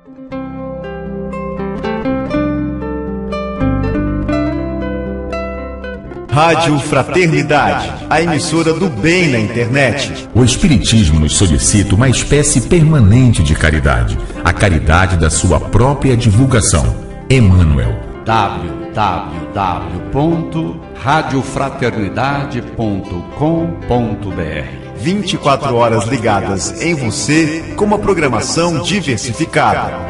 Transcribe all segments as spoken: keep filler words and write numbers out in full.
Rádio Fraternidade, a emissora do bem na internet. O Espiritismo nos solicita uma espécie permanente de caridade, a caridade da sua própria divulgação. Emmanuel. w w w ponto rádio fraternidade ponto com ponto b r vinte e quatro horas ligadas em você com uma programação diversificada.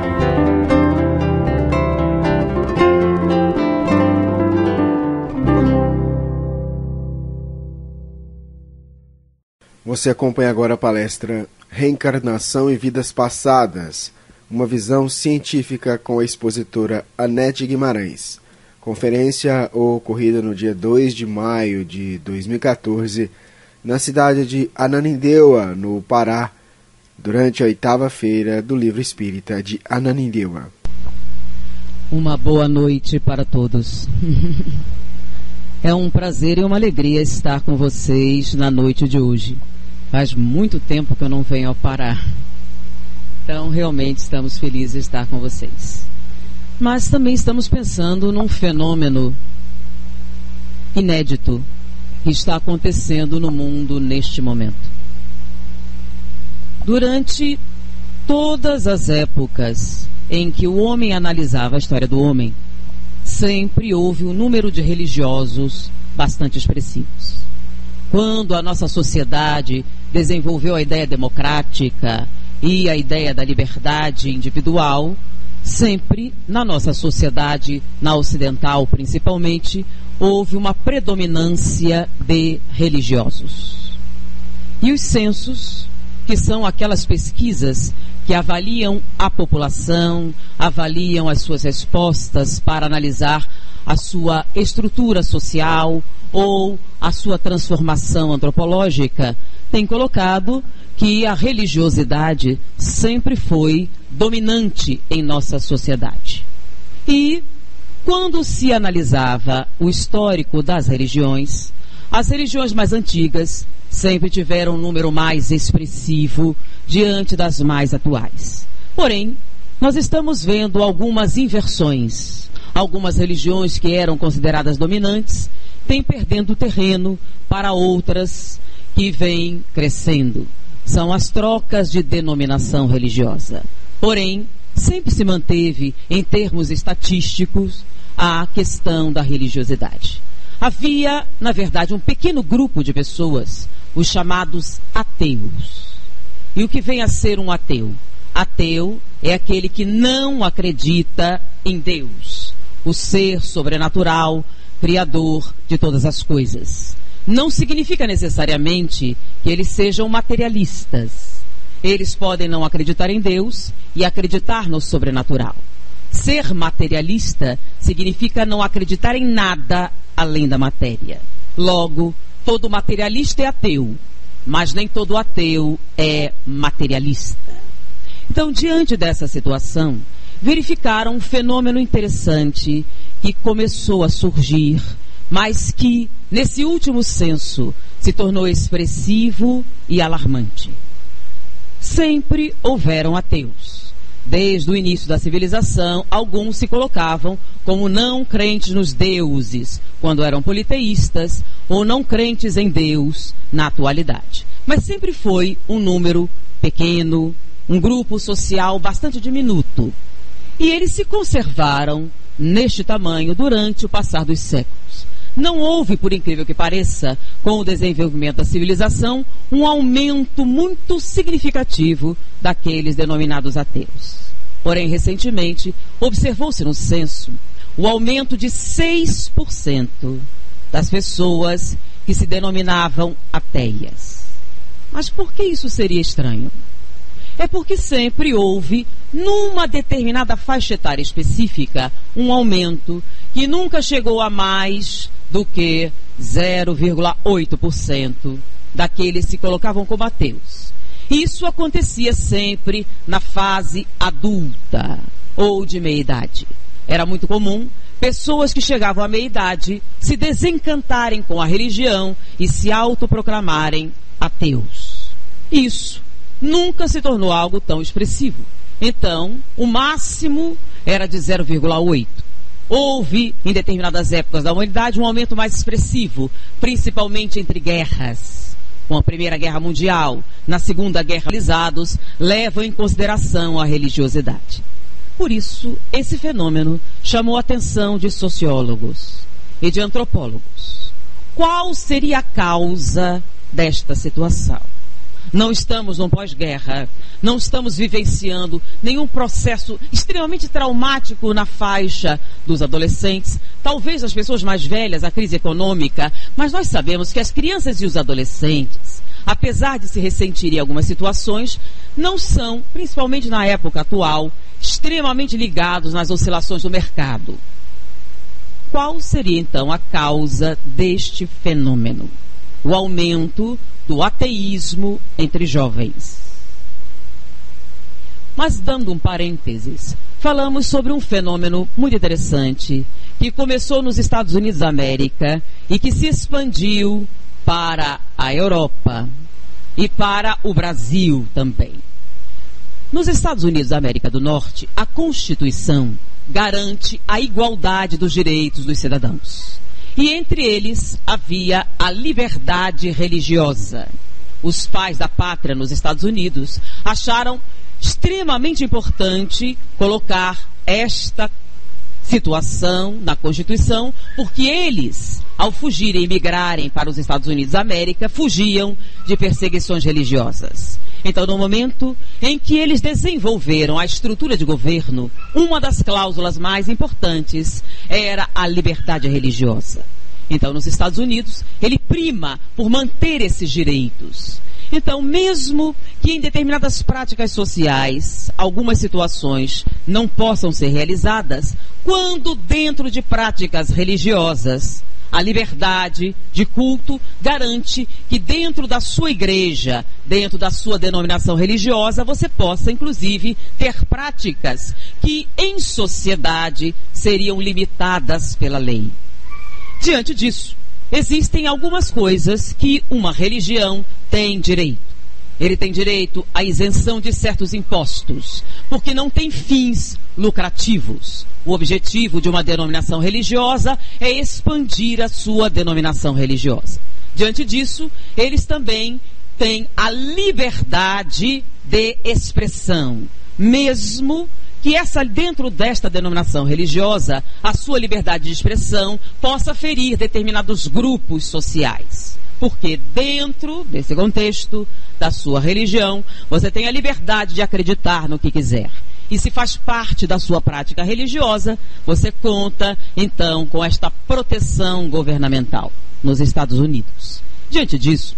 Você acompanha agora a palestra Reencarnação e Vidas Passadas, uma visão científica com a expositora Anete Guimarães. Conferência ocorrida no dia dois de maio de dois mil e quatorze, na cidade de Ananindeua, no Pará, durante a oitava feira do Livro Espírita de Ananindeua. Uma boa noite para todos. É um prazer e uma alegria estar com vocês na noite de hoje. Faz muito tempo que eu não venho ao Pará. Então, realmente estamos felizes de estar com vocês. Mas também estamos pensando num fenômeno inédito que está acontecendo no mundo neste momento. Durante todas as épocas em que o homem analisava a história do homem, sempre houve um número de religiosos bastante expressivos. Quando a nossa sociedade desenvolveu a ideia democrática e a ideia da liberdade individual, sempre na nossa sociedade, na ocidental principalmente, houve uma predominância de religiosos. E os censos, que são aquelas pesquisas que avaliam a população, avaliam as suas respostas para analisar a sua estrutura social ou a sua transformação antropológica, tem colocado que a religiosidade sempre foi dominante em nossa sociedade. E quando se analisava o histórico das religiões, as religiões mais antigas sempre tiveram um número mais expressivo diante das mais atuais. Porém, nós estamos vendo algumas inversões. Algumas religiões que eram consideradas dominantes têm perdendo terreno para outras que vêm crescendo. São as trocas de denominação religiosa. Porém, sempre se manteve, em termos estatísticos, a questão da religiosidade. Havia, na verdade, um pequeno grupo de pessoas, os chamados ateus. E o que vem a ser um ateu? Ateu é aquele que não acredita em Deus, o ser sobrenatural, criador de todas as coisas. Não significa necessariamente que eles sejam materialistas. Eles podem não acreditar em Deus e acreditar no sobrenatural. Ser materialista significa não acreditar em nada além da matéria. Logo, todo materialista é ateu, mas nem todo ateu é materialista. Então, diante dessa situação, verificaram um fenômeno interessante que começou a surgir, mas que, nesse último censo, se tornou expressivo e alarmante. Sempre houveram ateus. Desde o início da civilização, alguns se colocavam como não crentes nos deuses, quando eram politeístas, ou não crentes em Deus na atualidade. Mas sempre foi um número pequeno, um grupo social bastante diminuto. E eles se conservaram neste tamanho durante o passar dos séculos. Não houve, por incrível que pareça, com o desenvolvimento da civilização, um aumento muito significativo daqueles denominados ateus. Porém, recentemente, observou-se no censo o aumento de seis por cento das pessoas que se denominavam ateias. Mas por que isso seria estranho? É porque sempre houve, numa determinada faixa etária específica, um aumento que nunca chegou a mais do que zero vírgula oito por cento daqueles que se colocavam como ateus. Isso acontecia sempre na fase adulta ou de meia-idade. Era muito comum pessoas que chegavam à meia-idade se desencantarem com a religião e se autoproclamarem ateus. Isso nunca se tornou algo tão expressivo. Então, o máximo era de zero vírgula oito. Houve, em determinadas épocas da humanidade, um aumento mais expressivo, principalmente entre guerras. Com a Primeira Guerra Mundial, na Segunda Guerra, realizados, levam em consideração a religiosidade. Por isso, esse fenômeno chamou a atenção de sociólogos e de antropólogos. Qual seria a causa desta situação? Não estamos num pós-guerra, não estamos vivenciando nenhum processo extremamente traumático na faixa dos adolescentes, talvez as pessoas mais velhas, a crise econômica, mas nós sabemos que as crianças e os adolescentes, apesar de se ressentirem em algumas situações, não são, principalmente na época atual, extremamente ligados nas oscilações do mercado. Qual seria então a causa deste fenômeno? O aumento do ateísmo entre jovens. Mas, dando um parênteses, falamos sobre um fenômeno muito interessante que começou nos Estados Unidos da América e que se expandiu para a Europa e para o Brasil também. Nos Estados Unidos da América do Norte, a Constituição garante a igualdade dos direitos dos cidadãos. E entre eles havia a liberdade religiosa. Os pais da pátria nos Estados Unidos acharam extremamente importante colocar esta situação na Constituição, porque eles, ao fugirem e migrarem para os Estados Unidos da América, fugiam de perseguições religiosas. Então, no momento em que eles desenvolveram a estrutura de governo, uma das cláusulas mais importantes era a liberdade religiosa. Então, nos Estados Unidos, ele prima por manter esses direitos. Então, mesmo que em determinadas práticas sociais, algumas situações não possam ser realizadas, quando dentro de práticas religiosas, a liberdade de culto garante que dentro da sua igreja, dentro da sua denominação religiosa, você possa, inclusive, ter práticas que, em sociedade, seriam limitadas pela lei. Diante disso, existem algumas coisas que uma religião tem direito. Ele tem direito à isenção de certos impostos, porque não tem fins lucrativos. O objetivo de uma denominação religiosa é expandir a sua denominação religiosa. Diante disso, eles também têm a liberdade de expressão, mesmo que essa, dentro desta denominação religiosa, a sua liberdade de expressão possa ferir determinados grupos sociais. Porque dentro desse contexto da sua religião, você tem a liberdade de acreditar no que quiser. E se faz parte da sua prática religiosa, você conta, então, com esta proteção governamental nos Estados Unidos. Diante disso,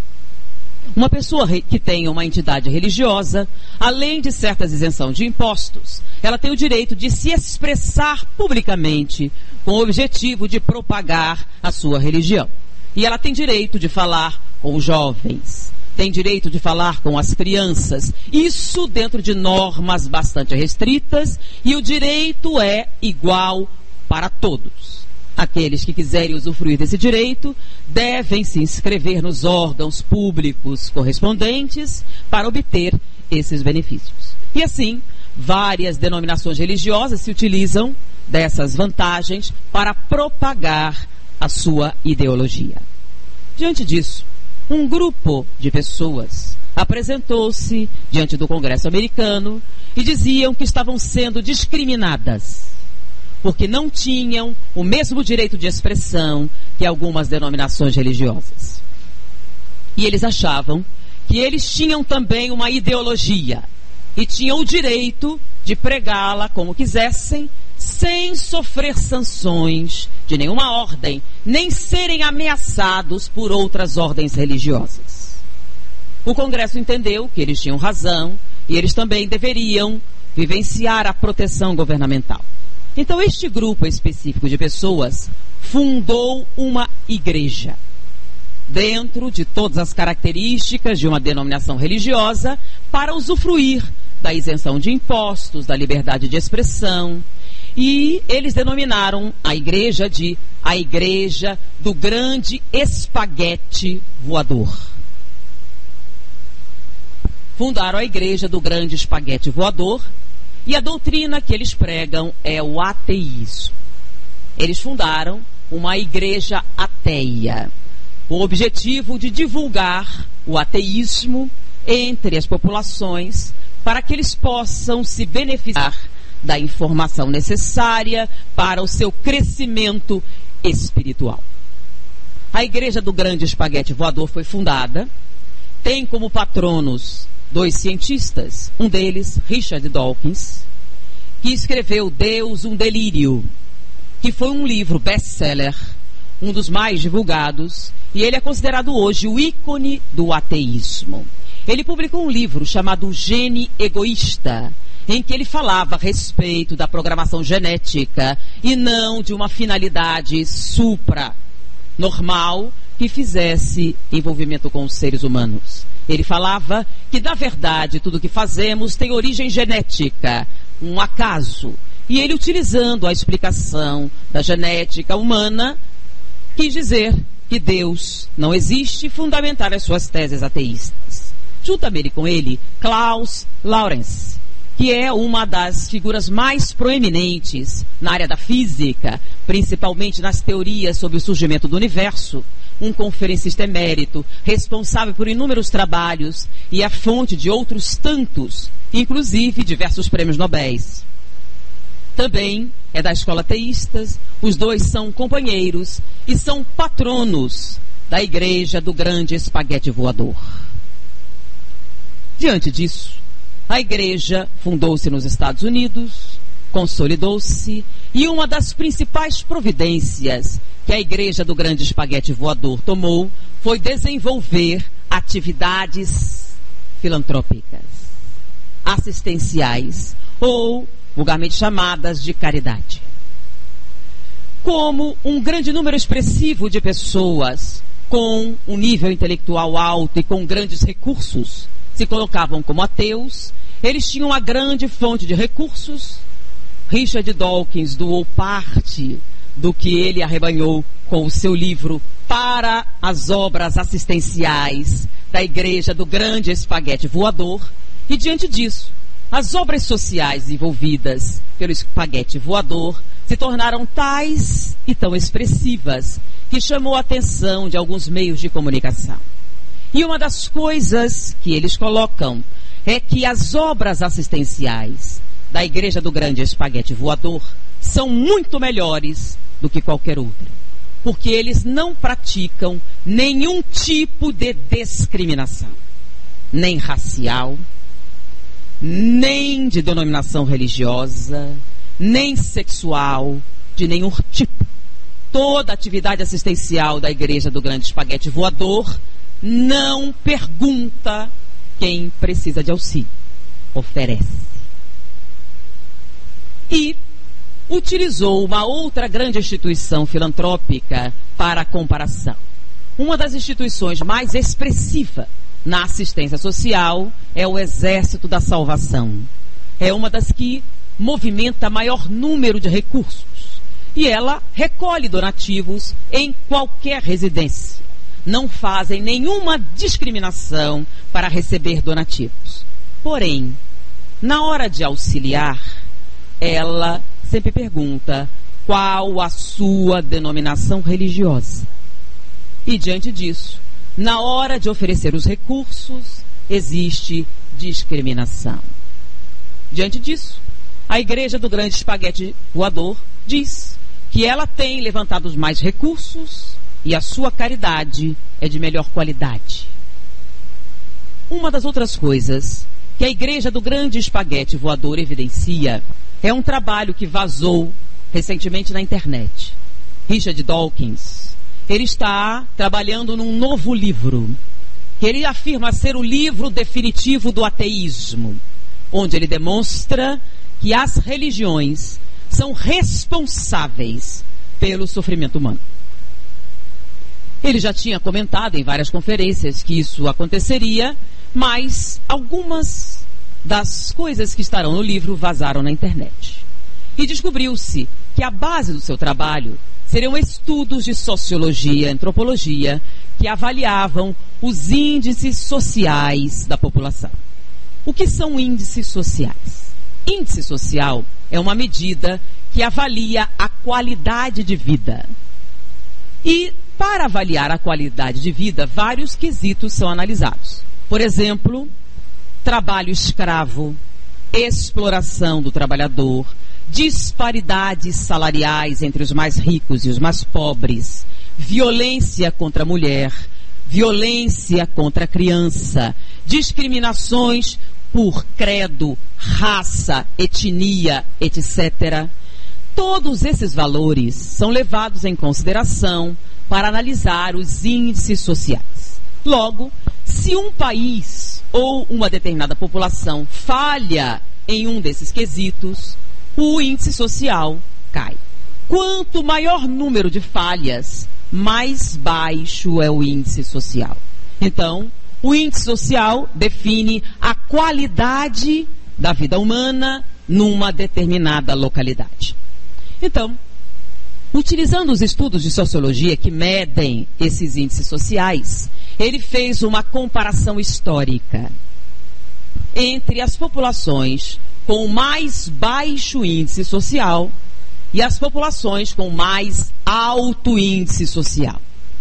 uma pessoa que tenha uma entidade religiosa, além de certas isenções de impostos, ela tem o direito de se expressar publicamente com o objetivo de propagar a sua religião. E ela tem direito de falar com os jovens, tem direito de falar com as crianças, isso dentro de normas bastante restritas, e o direito é igual para todos. Aqueles que quiserem usufruir desse direito devem se inscrever nos órgãos públicos correspondentes para obter esses benefícios. E assim, várias denominações religiosas se utilizam dessas vantagens para propagar a sua ideologia. Diante disso, um grupo de pessoas apresentou-se diante do Congresso americano e diziam que estavam sendo discriminadas, porque não tinham o mesmo direito de expressão que algumas denominações religiosas. E eles achavam que eles tinham também uma ideologia e tinham o direito de pregá-la como quisessem, sem sofrer sanções de nenhuma ordem, nem serem ameaçados por outras ordens religiosas. O Congresso entendeu que eles tinham razão e eles também deveriam vivenciar a proteção governamental. Então, este grupo específico de pessoas fundou uma igreja, dentro de todas as características de uma denominação religiosa, para usufruir da isenção de impostos, da liberdade de expressão. E eles denominaram a igreja de a Igreja do Grande Espaguete Voador. Fundaram a Igreja do Grande Espaguete Voador E a doutrina que eles pregam é o ateísmo. Eles fundaram uma igreja ateia, o objetivo de divulgar o ateísmo entre as populações para que eles possam se beneficiar da informação necessária para o seu crescimento espiritual. A Igreja do Grande Espaguete Voador foi fundada, tem como patronos dois cientistas, um deles, Richard Dawkins, que escreveu Deus, um Delírio, que foi um livro best-seller, um dos mais divulgados, e ele é considerado hoje o ícone do ateísmo. Ele publicou um livro chamado Gene Egoísta, em que ele falava a respeito da programação genética e não de uma finalidade supra-normal que fizesse envolvimento com os seres humanos. Ele falava que, na verdade, tudo que fazemos tem origem genética, um acaso. E ele, utilizando a explicação da genética humana, quis dizer que Deus não existe e fundamentar as suas teses ateístas. Juntamente com ele, Klaus Lawrence, que é uma das figuras mais proeminentes na área da física, principalmente nas teorias sobre o surgimento do universo, um conferencista emérito, responsável por inúmeros trabalhos e a fonte de outros tantos, inclusive diversos prêmios Nobéis. Também é da escola ateístas, os dois são companheiros e são patronos da Igreja do Grande Espaguete Voador. Diante disso, a igreja fundou-se nos Estados Unidos, consolidou-se, e uma das principais providências que a Igreja do Grande Espaguete Voador tomou foi desenvolver atividades filantrópicas, assistenciais, ou vulgarmente chamadas de caridade. Como um grande número expressivo de pessoas com um nível intelectual alto e com grandes recursos se colocavam como ateus, eles tinham uma grande fonte de recursos. Richard Dawkins doou parte do que ele arrebanhou com o seu livro para as obras assistenciais da Igreja do Grande Espaguete Voador, e diante disso, as obras sociais envolvidas pelo espaguete voador se tornaram tais e tão expressivas que chamou a atenção de alguns meios de comunicação. E uma das coisas que eles colocam é que as obras assistenciais da Igreja do Grande Espaguete Voador são muito melhores do que qualquer outra, porque eles não praticam nenhum tipo de discriminação, nem racial, nem de denominação religiosa, nem sexual, de nenhum tipo. Toda atividade assistencial da Igreja do Grande Espaguete Voador não pergunta quem precisa de auxílio, oferece. E utilizou uma outra grande instituição filantrópica para a comparação. Uma das instituições mais expressivas na assistência social é o Exército da Salvação. É uma das que movimenta maior número de recursos. E ela recolhe donativos em qualquer residência. Não fazem nenhuma discriminação para receber donativos. Porém, na hora de auxiliar, ela sempre pergunta qual a sua denominação religiosa. E diante disso, na hora de oferecer os recursos, existe discriminação. Diante disso, a Igreja do Grande Espaguete Voador diz que ela tem levantado os mais recursos e a sua caridade é de melhor qualidade. Uma das outras coisas que a Igreja do Grande Espaguete Voador evidencia é um trabalho que vazou recentemente na internet. Richard Dawkins, ele está trabalhando num novo livro, que ele afirma ser o livro definitivo do ateísmo, onde ele demonstra que as religiões são responsáveis pelo sofrimento humano. Ele já tinha comentado em várias conferências que isso aconteceria, mas algumas das coisas que estarão no livro vazaram na internet. E descobriu-se que a base do seu trabalho seriam estudos de sociologia e antropologia que avaliavam os índices sociais da população. O que são índices sociais? Índice social é uma medida que avalia a qualidade de vida. E, para avaliar a qualidade de vida, vários quesitos são analisados. Por exemplo, trabalho escravo, exploração do trabalhador, disparidades salariais entre os mais ricos e os mais pobres, violência contra a mulher, violência contra a criança, discriminações por credo, raça, etnia, etcétera. Todos esses valores são levados em consideração para analisar os índices sociais. Logo, se um país ou uma determinada população falha em um desses quesitos, o índice social cai. Quanto maior número de falhas, mais baixo é o índice social. Então, o índice social define a qualidade da vida humana numa determinada localidade. Então, utilizando os estudos de sociologia que medem esses índices sociais, ele fez uma comparação histórica entre as populações com mais baixo índice social e as populações com mais alto índice social.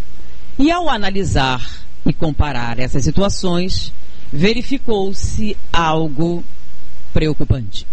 E ao analisar e comparar essas situações, verificou-se algo preocupante.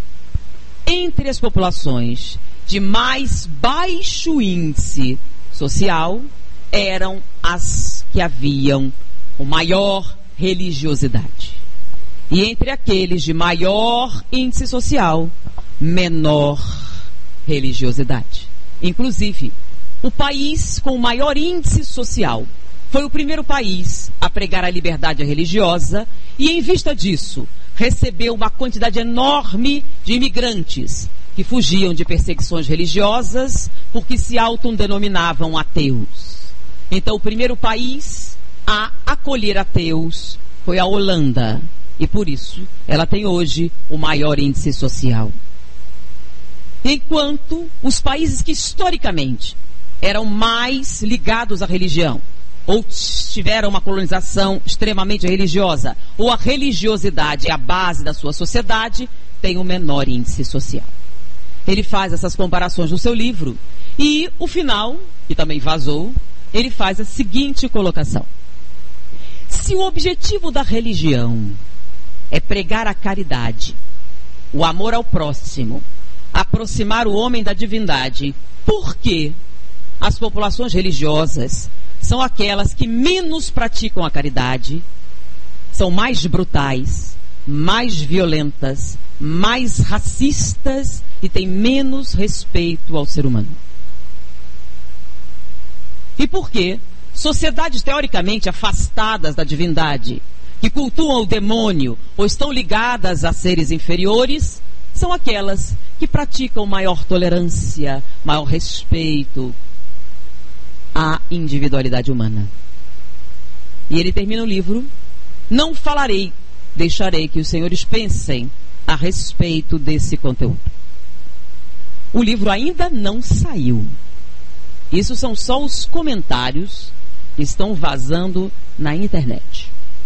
Entre as populações de mais baixo índice social, eram as que haviam com maior religiosidade. E entre aqueles de maior índice social, menor religiosidade. Inclusive, o país com maior índice social foi o primeiro país a pregar a liberdade religiosa e, em vista disso, recebeu uma quantidade enorme de imigrantes que fugiam de perseguições religiosas porque se autodenominavam ateus. Então, o primeiro país a acolher ateus foi a Holanda, e por isso ela tem hoje o maior índice social. Enquanto os países que historicamente eram mais ligados à religião, ou tiveram uma colonização extremamente religiosa, ou a religiosidade é a base da sua sociedade, tem o menor índice social. Ele faz essas comparações no seu livro, e o final, que também vazou, ele faz a seguinte colocação: se o objetivo da religião é pregar a caridade, o amor ao próximo, aproximar o homem da divindade, por que as populações religiosas são aquelas que menos praticam a caridade, são mais brutais, mais violentas, mais racistas e têm menos respeito ao ser humano? E por que sociedades teoricamente afastadas da divindade, que cultuam o demônio ou estão ligadas a seres inferiores, são aquelas que praticam maior tolerância, maior respeito à individualidade humana? E ele termina o livro: não falarei, deixarei que os senhores pensem a respeito desse conteúdo. O livro ainda não saiu. Isso são só os comentários que estão vazando na internet.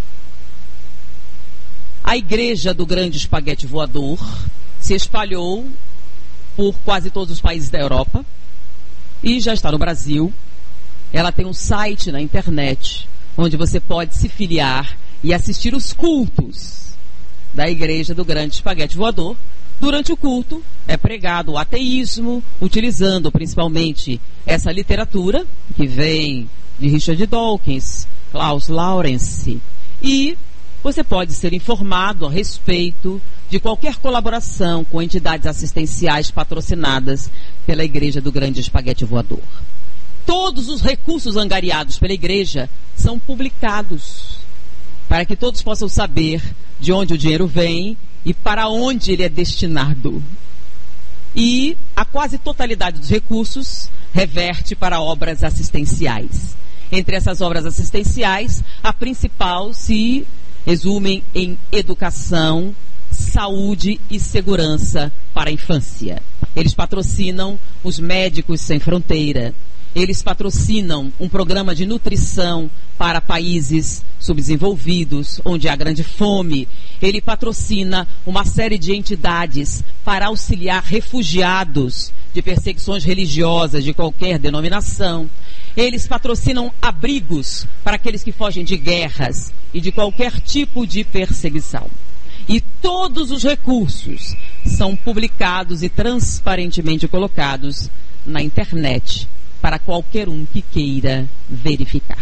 A igreja do grande espaguete voador se espalhou por quase todos os países da Europa e já está no Brasil. Ela tem um site na internet onde você pode se filiar e assistir os cultos da igreja do grande espaguete voador. Durante o culto é pregado o ateísmo, utilizando principalmente essa literatura que vem de Richard Dawkins, Klaus Lawrence, e você pode ser informado a respeito de qualquer colaboração com entidades assistenciais patrocinadas pela igreja do grande espaguete voador. Todos os recursos angariados pela igreja são publicados para que todos possam saber de onde o dinheiro vem e para onde ele é destinado. E a quase totalidade dos recursos reverte para obras assistenciais. Entre essas obras assistenciais, a principal se resume em educação, saúde e segurança para a infância. Eles patrocinam os Médicos Sem Fronteira. Eles patrocinam um programa de nutrição para países subdesenvolvidos, onde há grande fome. Ele patrocina uma série de entidades para auxiliar refugiados de perseguições religiosas de qualquer denominação. Eles patrocinam abrigos para aqueles que fogem de guerras e de qualquer tipo de perseguição. E todos os recursos são publicados e transparentemente colocados na internet para qualquer um que queira verificar.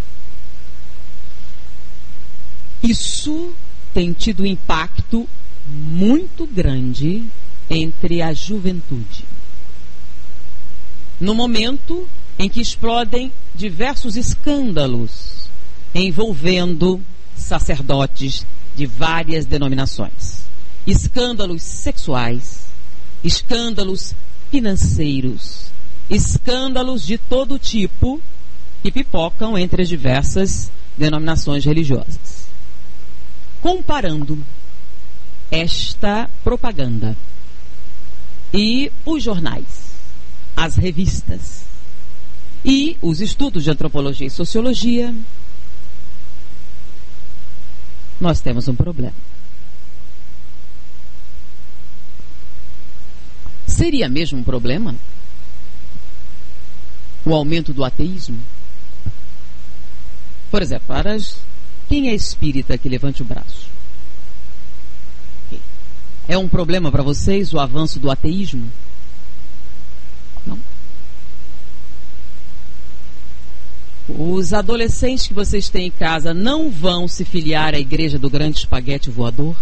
Isso tem tido um impacto muito grande entre a juventude. No momento em que explodem diversos escândalos envolvendo sacerdotes de várias denominações. Escândalos sexuais, escândalos financeiros, escândalos de todo tipo que pipocam entre as diversas denominações religiosas. Comparando esta propaganda e os jornais, as revistas e os estudos de antropologia e sociologia, nós temos um problema. Seria mesmo um problema o aumento do ateísmo? Por exemplo, para as, quem é espírita que levante o braço? É um problema para vocês o avanço do ateísmo? Não. Os adolescentes que vocês têm em casa não vão se filiar à igreja do grande espaguete voador?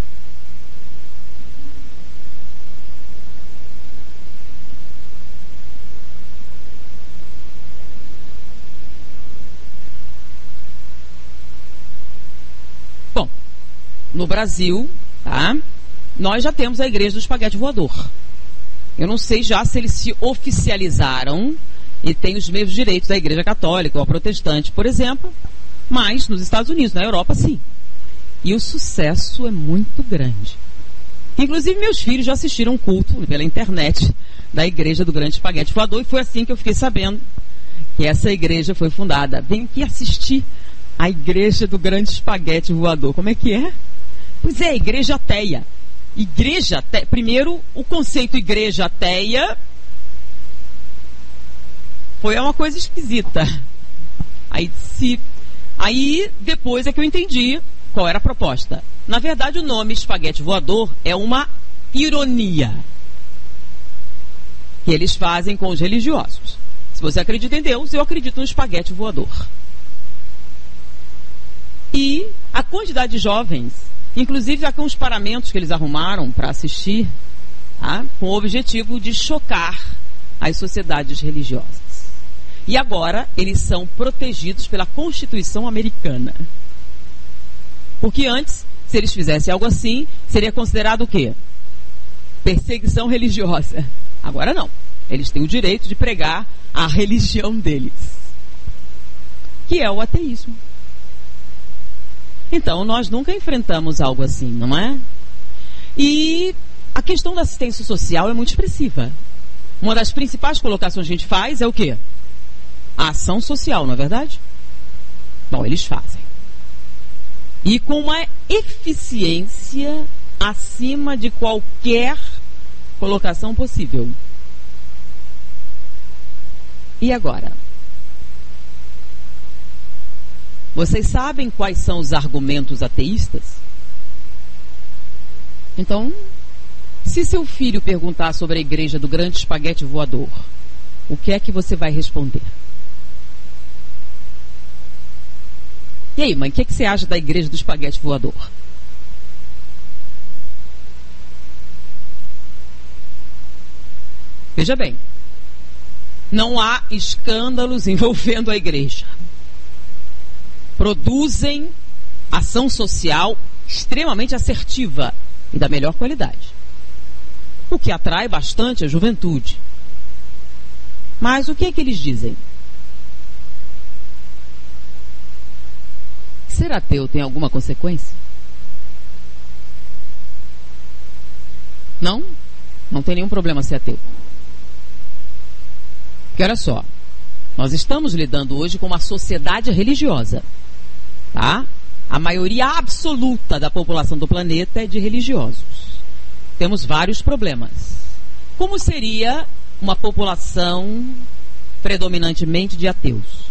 Bom, no Brasil, tá? Nós já temos a igreja do espaguete voador. Eu não sei já se eles se oficializaram e têm os mesmos direitos da igreja católica ou a protestante, por exemplo, mas nos Estados Unidos, na Europa, sim. E o sucesso é muito grande. Inclusive, meus filhos já assistiram um culto pela internet da igreja do grande espaguete voador, e foi assim que eu fiquei sabendo que essa igreja foi fundada. Vem aqui assistir a igreja do grande espaguete voador. Como é que é? Pois é, igreja ateia. Igreja ateia. Primeiro, o conceito igreja ateia foi uma coisa esquisita. Aí, se, aí depois é que eu entendi qual era a proposta. Na verdade, o nome espaguete voador é uma ironia que eles fazem com os religiosos. Se você acredita em Deus, eu acredito no espaguete voador. E a quantidade de jovens, inclusive já com os paramentos que eles arrumaram para assistir, tá? Com o objetivo de chocar as sociedades religiosas. E agora eles são protegidos pela Constituição americana. Porque antes, se eles fizessem algo assim, seria considerado o quê? Perseguição religiosa. Agora não. Eles têm o direito de pregar a religião deles, que é o ateísmo. Então, nós nunca enfrentamos algo assim, não é? E a questão da assistência social é muito expressiva. Uma das principais colocações que a gente faz é o quê? A ação social, não é verdade? Bom, eles fazem. E com uma eficiência acima de qualquer colocação possível. E agora? Vocês sabem quais são os argumentos ateístas? Então, se seu filho perguntar sobre a igreja do grande espaguete voador, o que é que você vai responder? E aí, mãe, o que, é que você acha da igreja do espaguete voador? Veja bem, não há escândalos envolvendo a igreja. Produzem ação social extremamente assertiva e da melhor qualidade, o que atrai bastante a juventude. Mas o que é que eles dizem? Ser ateu tem alguma consequência? Não? Não tem nenhum problema ser ateu. Porque olha só, Nós estamos lidando hoje com uma sociedade religiosa, tá? A maioria absoluta da população do planeta é de religiosos. Temos vários problemas. Como seria uma população predominantemente de ateus?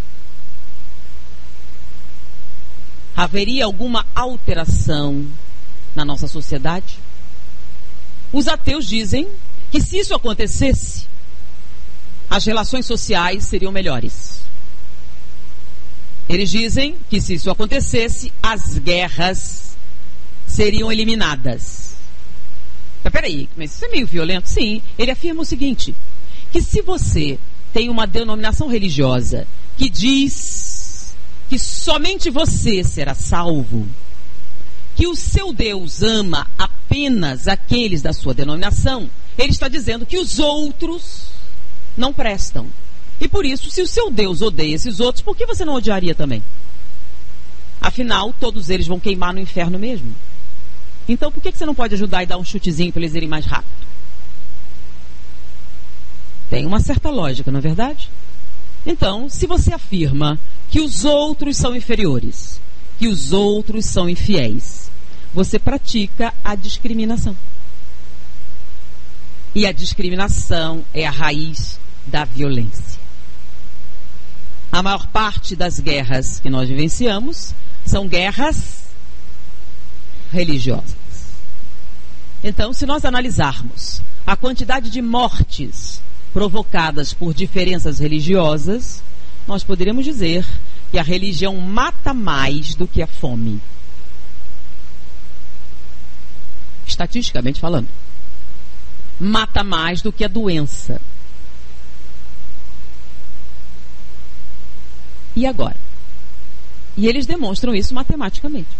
Haveria alguma alteração na nossa sociedade? Os ateus dizem que se isso acontecesse, as relações sociais seriam melhores. Eles dizem que se isso acontecesse, as guerras seriam eliminadas. Mas peraí, mas isso é meio violento? Sim, ele afirma o seguinte, que se você tem uma denominação religiosa que diz que somente você será salvo, que o seu Deus ama apenas aqueles da sua denominação, ele está dizendo que os outros não prestam. E por isso, se o seu Deus odeia esses outros, por que você não odiaria também? Afinal, todos eles vão queimar no inferno mesmo. Então, por que você não pode ajudar e dar um chutezinho para eles irem mais rápido? Tem uma certa lógica, não é verdade? Então, se você afirma que os outros são inferiores, que os outros são infiéis, você pratica a discriminação. E a discriminação é a raiz da violência. A maior parte das guerras que nós vivenciamos são guerras religiosas. Então, se nós analisarmos a quantidade de mortes provocadas por diferenças religiosas, nós poderíamos dizer que a religião mata mais do que a fome. Estatisticamente falando. Mata mais do que a doença. E agora? E eles demonstram isso matematicamente.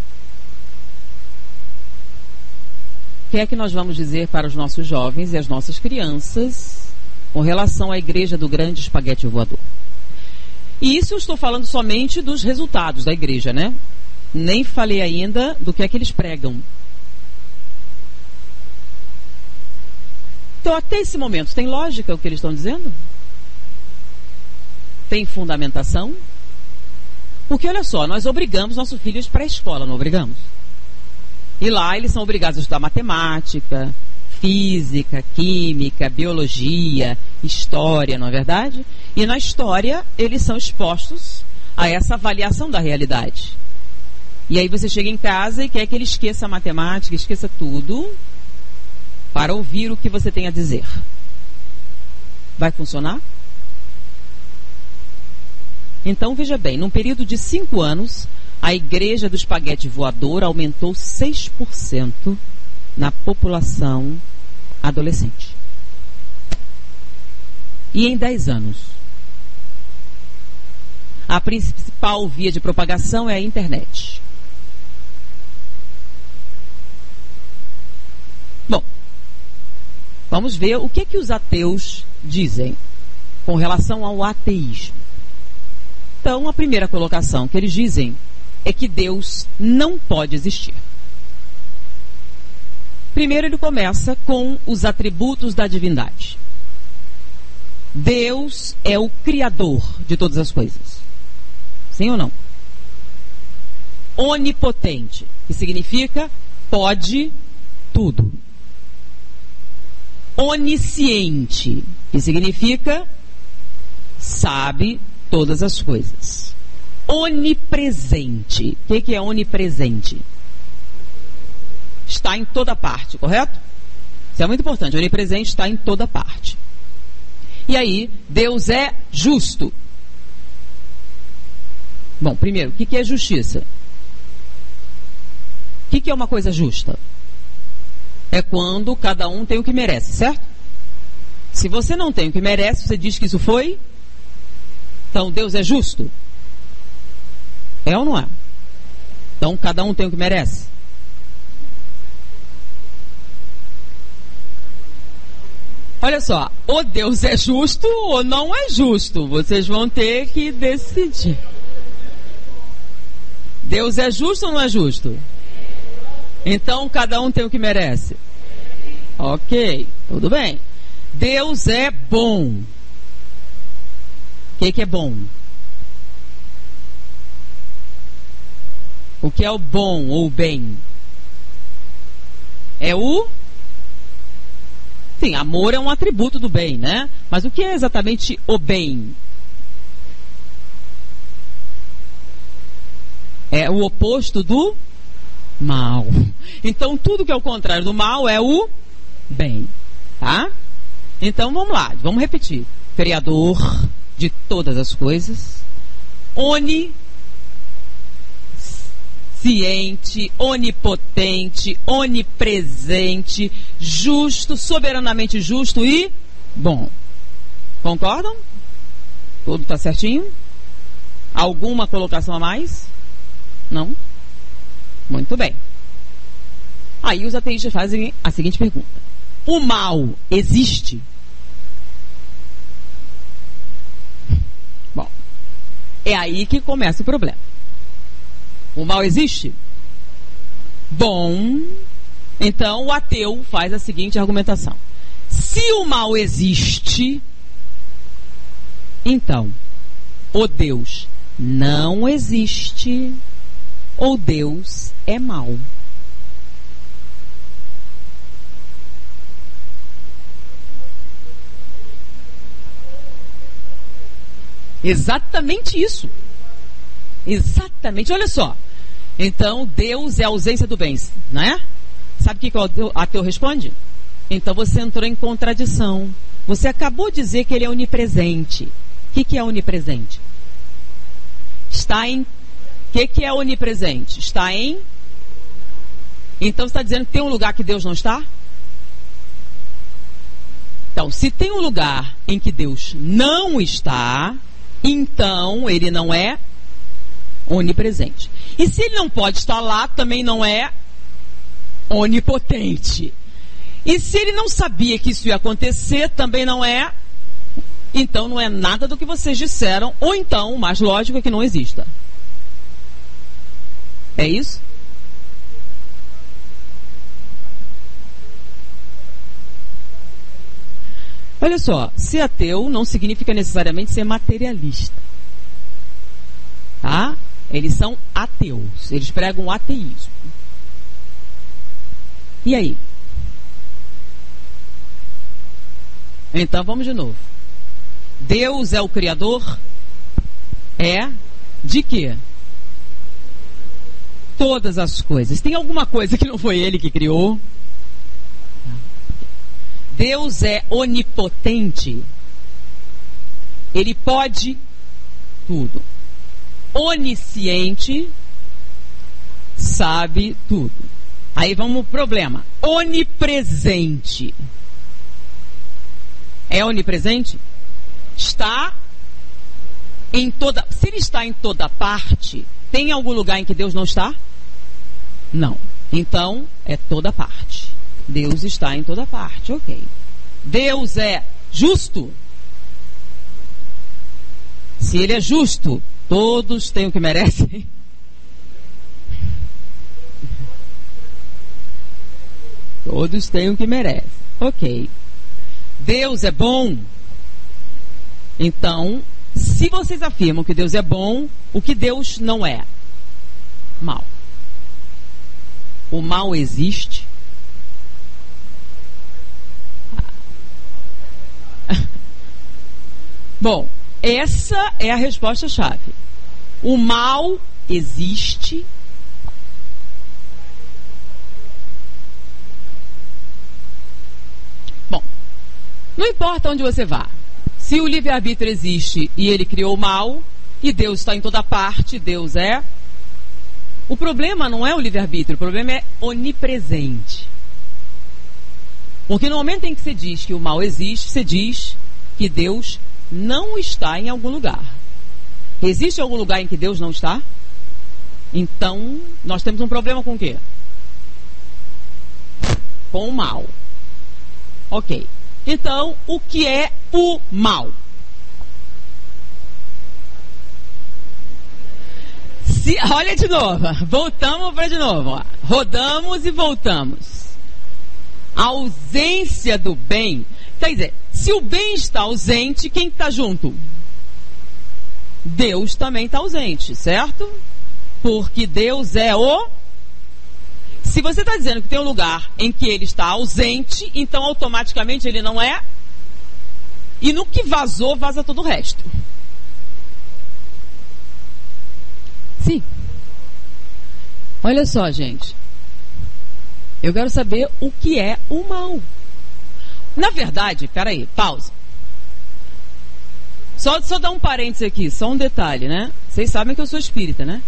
O que é que nós vamos dizer para os nossos jovens e as nossas crianças com relação à igreja do grande espaguete voador? E isso eu estou falando somente dos resultados da igreja, né? Nem falei ainda do que é que eles pregam. Então, até esse momento, tem lógica o que eles estão dizendo? Tem fundamentação? Porque, olha só, nós obrigamos nossos filhos para a escola, não obrigamos? E lá eles são obrigados a estudar matemática, física, química, biologia, história, não é verdade? E na história eles são expostos a essa avaliação da realidade. E aí você chega em casa e quer que ele esqueça a matemática, esqueça tudo, para ouvir o que você tem a dizer. Vai funcionar? Então, veja bem, num período de cinco anos, a igreja do espaguete voador aumentou seis por cento na população adolescente. E em dez anos, a principal via de propagação é a internet. Bom, vamos ver o que, que os ateus dizem com relação ao ateísmo. Então, a primeira colocação que eles dizem é que Deus não pode existir. Primeiro ele começa com os atributos da divindade. Deus é o criador de todas as coisas. Sim ou não? Onipotente, que significa pode tudo. Onisciente, que significa sabe todas as coisas. Onipresente. O que, que é onipresente? Está em toda parte, correto? Isso é muito importante. Onipresente está em toda parte. E aí, Deus é justo. Bom, primeiro, o que, que é justiça? O que, que é uma coisa justa? É quando cada um tem o que merece, certo? Se você não tem o que merece, você diz que isso foi? Então, Deus é justo? É ou não é? Então, cada um tem o que merece? Olha só, ou Deus é justo ou não é justo. Vocês vão ter que decidir. Deus é justo ou não é justo? Então, cada um tem o que merece? Ok, tudo bem. Deus é bom. que, que é bom? O que é o bom ou o bem? É o... Sim, amor é um atributo do bem, né? Mas o que é exatamente o bem? É o oposto do mal. Então, tudo que é o contrário do mal é o bem, tá? Então, vamos lá, vamos repetir. Criador de todas as coisas, onisciente, onipotente, onipresente, justo, soberanamente justo e bom. Concordam? Tudo está certinho? Alguma colocação a mais? Não? Muito bem. Aí os ateístas fazem a seguinte pergunta: o mal existe? Bom, é aí que começa o problema. O mal existe? Bom, então o ateu faz a seguinte argumentação: se o mal existe, então o Deus não existe, ou Deus é mau. Exatamente isso. Exatamente, olha só. Então, Deus é a ausência do bem, não é? Sabe o que, que o ateu responde? Então você entrou em contradição. Você acabou de dizer que ele é onipresente. O que, que é onipresente? Está em... O que, que é onipresente? Está em... Então você está dizendo que tem um lugar que Deus não está? Então, se tem um lugar em que Deus não está, então ele não é onipresente. E se ele não pode estar lá, também não é onipotente. E se ele não sabia que isso ia acontecer, também não é... Então não é nada do que vocês disseram, ou então, o mais lógico é que não exista. É isso? Olha só, ser ateu não significa necessariamente ser materialista. Tá? Eles são ateus. Eles pregam o ateísmo. E aí? Então vamos de novo. Deus é o Criador? É de quê? Todas as coisas. Tem alguma coisa que não foi ele que criou? Deus é onipotente. Ele pode tudo. Onisciente, sabe tudo. Aí vamos pro problema. Onipresente. É onipresente? Está em toda... Se ele está em toda parte, tem algum lugar em que Deus não está? Não. Então, é toda parte. Deus está em toda parte, ok. Deus é justo? Se ele é justo, todos têm o que merecem? Todos têm o que merecem, ok. Deus é bom? Então, se vocês afirmam que Deus é bom, o que Deus não é? Mal. O mal existe? Bom, essa é a resposta-chave. O mal existe. Bom, não importa onde você vá. Se o livre-arbítrio existe e ele criou o mal, e Deus está em toda parte, Deus é... O problema não é o livre-arbítrio, o problema é onipresente. Porque no momento em que você diz que o mal existe, você diz que Deus não está em algum lugar. Existe algum lugar em que Deus não está? Então, nós temos um problema com o quê? Com o mal. Ok. Então, o que é o mal? Se, olha de novo. Voltamos para de novo. Ó. Rodamos e voltamos. A ausência do bem. Quer dizer, se o bem está ausente, quem está junto? Deus também está ausente, certo? Porque Deus é o... Se você está dizendo que tem um lugar em que ele está ausente, então automaticamente ele não é. E no que vazou, vaza todo o resto. Sim. Olha só, gente. Eu quero saber o que é o mal. Na verdade, peraí, pausa. Só, só dar um parênteses aqui, só um detalhe, né? Vocês sabem que eu sou espírita, né?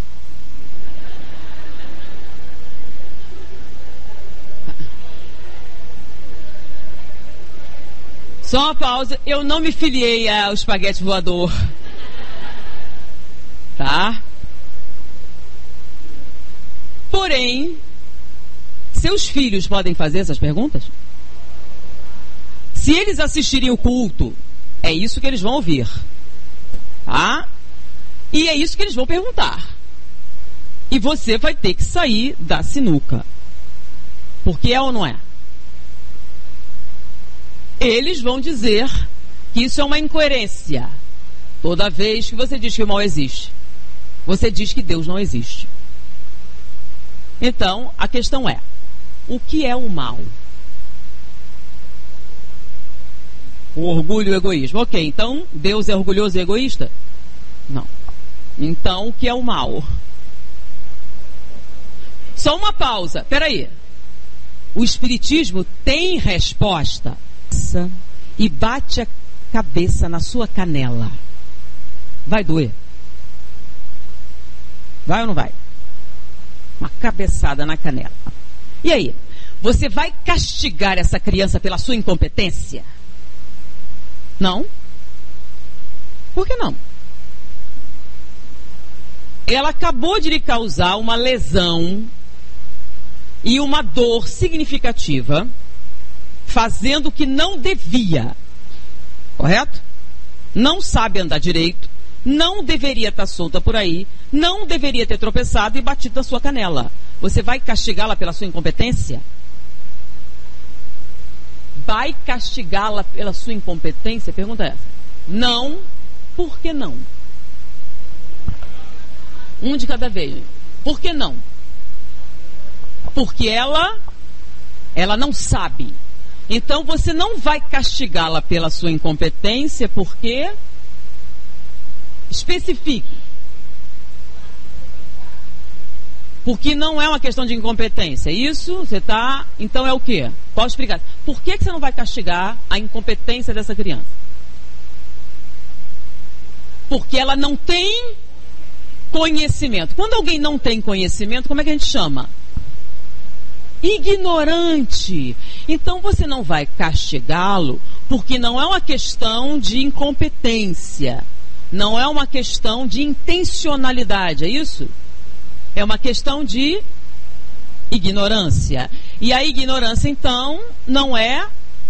Só uma pausa, eu não me filiei ao espaguete voador. Tá? Porém, seus filhos podem fazer essas perguntas? Se eles assistirem o culto, é isso que eles vão ouvir. Tá? E é isso que eles vão perguntar. E você vai ter que sair da sinuca. Porque é ou não é? Eles vão dizer que isso é uma incoerência. Toda vez que você diz que o mal existe, você diz que Deus não existe. Então, a questão é, o que é o mal? O orgulho e o egoísmo. Ok, então, Deus é orgulhoso e egoísta? Não. Então, o que é o mal? Só uma pausa, peraí. O Espiritismo tem resposta. E bate a cabeça na sua canela. Vai doer? Vai ou não vai? Uma cabeçada na canela. E aí? Você vai castigar essa criança pela sua incompetência? Não? Por que não? Ela acabou de lhe causar uma lesão e uma dor significativa, fazendo o que não devia. Correto? Não sabe andar direito, não deveria estar solta por aí, não deveria ter tropeçado e batido na sua canela. Você vai castigá-la pela sua incompetência? Vai castigá-la pela sua incompetência? Pergunta essa. Não. Por que não? Um de cada vez. Por que não? Porque ela, ela não sabe. Então você não vai castigá-la pela sua incompetência, porque especifique. Porque não é uma questão de incompetência. Isso, você está... Então é o quê? Pode explicar. Por que, que você não vai castigar a incompetência dessa criança? Porque ela não tem conhecimento. Quando alguém não tem conhecimento, como é que a gente chama? Ignorante. Então você não vai castigá-lo porque não é uma questão de incompetência. Não é uma questão de intencionalidade, é isso? É uma questão de ignorância. E a ignorância, então, não é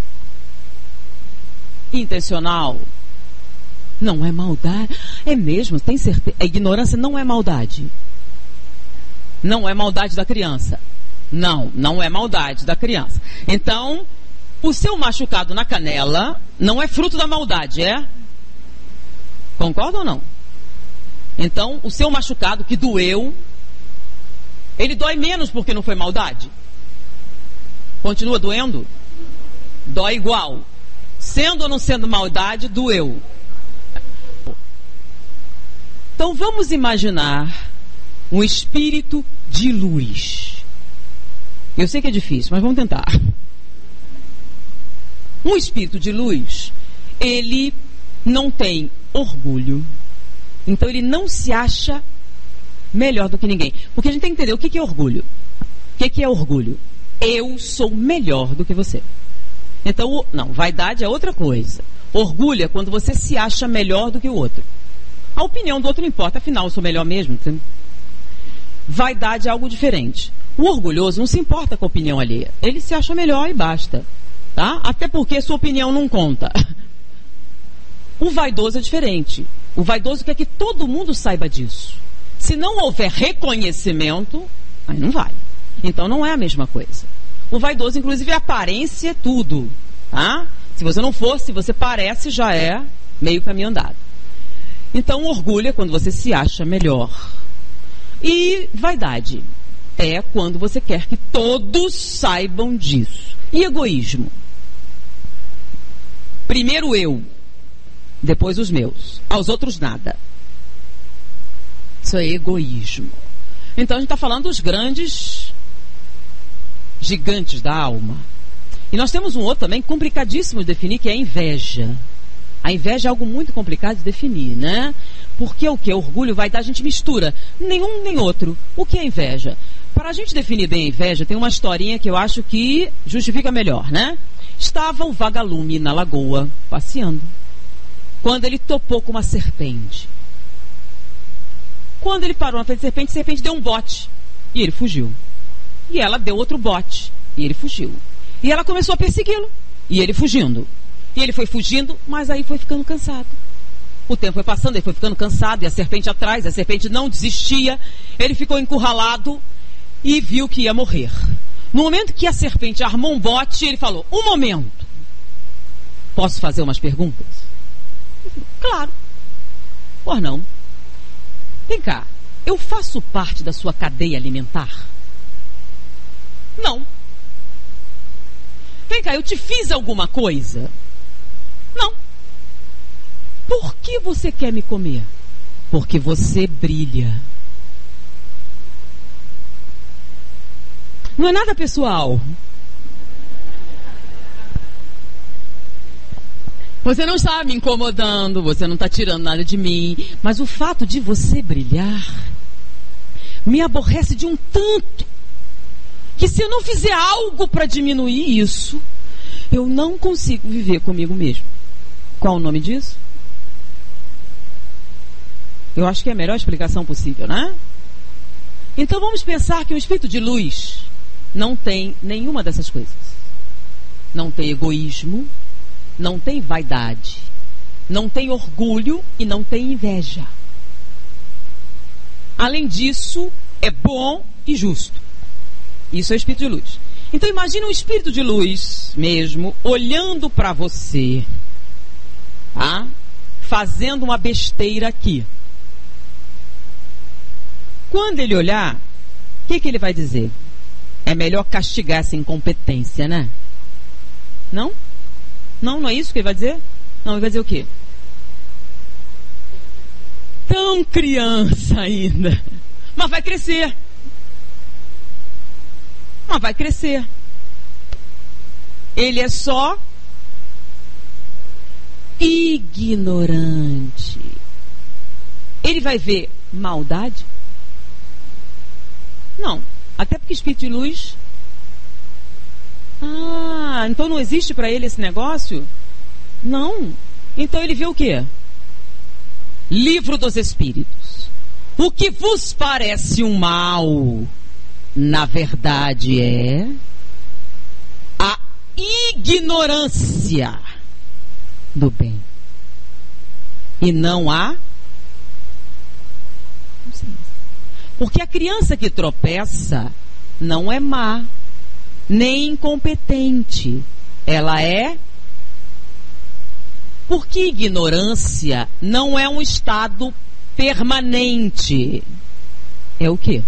intencional. Não é maldade. É mesmo, tem certeza. A ignorância não é maldade. Não é maldade da criança. Não, não é maldade da criança. Então, o seu machucado na canela não é fruto da maldade, é? Concorda ou não? Então, o seu machucado que doeu, ele dói menos porque não foi maldade? Continua doendo? Dói igual. Sendo ou não sendo maldade, doeu. Então vamos imaginar um espírito de luz. Eu sei que é difícil, mas vamos tentar. Um espírito de luz, ele não tem orgulho. Então ele não se acha melhor do que ninguém. Porque a gente tem que entender o que é orgulho. O que é orgulho? Eu sou melhor do que você. Então, não, vaidade é outra coisa. Orgulho é quando você se acha melhor do que o outro. A opinião do outro não importa, afinal eu sou melhor mesmo. Vaidade é algo diferente. O orgulhoso não se importa com a opinião alheia. Ele se acha melhor e basta. Tá? Até porque sua opinião não conta. O vaidoso é diferente. O vaidoso quer que todo mundo saiba disso. Se não houver reconhecimento, aí não vale. Então não é a mesma coisa. O vaidoso, inclusive, a aparência é tudo. Tá? Se você não for, se você parece, já é meio caminho andado. Então, orgulho é quando você se acha melhor. E vaidade é quando você quer que todos saibam disso. E egoísmo? Primeiro eu, depois os meus. Aos outros nada. Isso é egoísmo. Então a gente está falando dos grandes gigantes da alma. E nós temos um outro também complicadíssimo de definir, que é a inveja. A inveja é algo muito complicado de definir, né? Porque o que? Orgulho, vaidade, a gente mistura. Nenhum nem outro. O que é inveja? Para a gente definir bem a inveja, tem uma historinha que eu acho que justifica melhor, né? Estava o vagalume na lagoa, passeando, quando ele topou com uma serpente. Quando ele parou na frente da serpente, a serpente deu um bote e ele fugiu. E ela deu outro bote e ele fugiu. E ela começou a persegui-lo e ele fugindo. E ele foi fugindo, mas aí foi ficando cansado. O tempo foi passando, ele foi ficando cansado e a serpente atrás, a serpente não desistia. Ele ficou encurralado e viu que ia morrer. No momento que a serpente armou um bote, ele falou: um momento, posso fazer umas perguntas? Claro. Por não? Vem cá, eu faço parte da sua cadeia alimentar? Não. Vem cá, eu te fiz alguma coisa? Não. Por que você quer me comer? Porque você brilha. Não é nada pessoal. Você não está me incomodando, você não está tirando nada de mim, mas o fato de você brilhar me aborrece de um tanto que, se eu não fizer algo para diminuir isso, eu não consigo viver comigo mesmo. Qual o nome disso? Eu acho que é a melhor explicação possível, né? Então vamos pensar que o espírito de luz não tem nenhuma dessas coisas. Não tem egoísmo, não tem vaidade, não tem orgulho e não tem inveja. Além disso, é bom e justo. Isso é o espírito de luz. Então imagine um espírito de luz mesmo olhando para você, tá? Fazendo uma besteira aqui. Quando ele olhar, o que, que ele vai dizer? É melhor castigar essa incompetência, né? Não? Não, não é isso que ele vai dizer? Não, ele vai dizer o quê? Tão criança ainda. Mas vai crescer. Mas vai crescer. Ele é só ignorante. Ele vai ver maldade? Não. Até porque espírito de luz... Ah, então não existe para ele esse negócio? Não. Então ele vê o quê? Livro dos Espíritos. O que vos parece um mal, na verdade é a ignorância do bem. E não há... Não sei. Porque a criança que tropeça não é má, nem incompetente. Ela é... Porque ignorância não é um estado permanente. É o quê?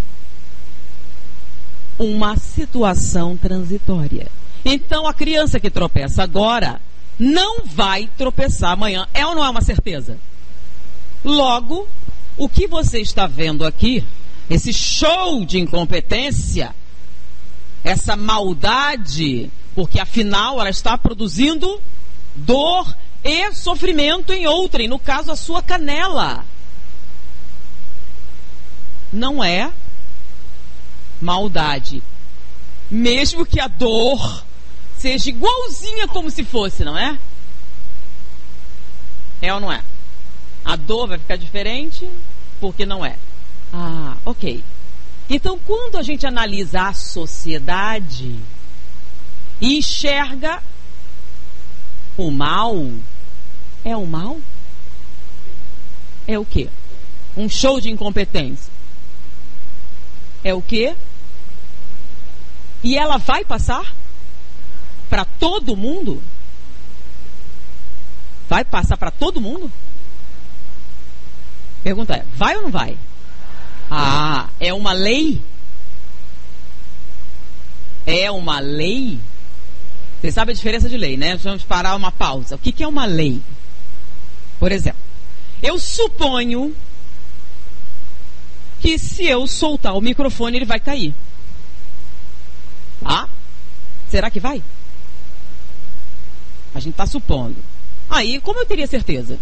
Uma situação transitória. Então a criança que tropeça agora não vai tropeçar amanhã. É ou não é uma certeza? Logo, o que você está vendo aqui, esse show de incompetência, essa maldade, porque afinal ela está produzindo dor e sofrimento em outrem, no caso a sua canela. Não é maldade, mesmo que a dor seja igualzinha como se fosse, não é? É ou não é? A dor vai ficar diferente porque não é. Ah, ok. Então, quando a gente analisa a sociedade e enxerga o mal, é o mal? É o quê? Um show de incompetência. É o quê? E ela vai passar para todo mundo? Vai passar para todo mundo? Pergunta é, vai ou não vai? Ah, é uma lei? É uma lei? Você sabe a diferença de lei, né? Vamos parar uma pausa. O que, que é uma lei? Por exemplo, eu suponho que se eu soltar o microfone, ele vai cair. Tá? Será que vai? A gente está supondo. Aí, como eu teria certeza?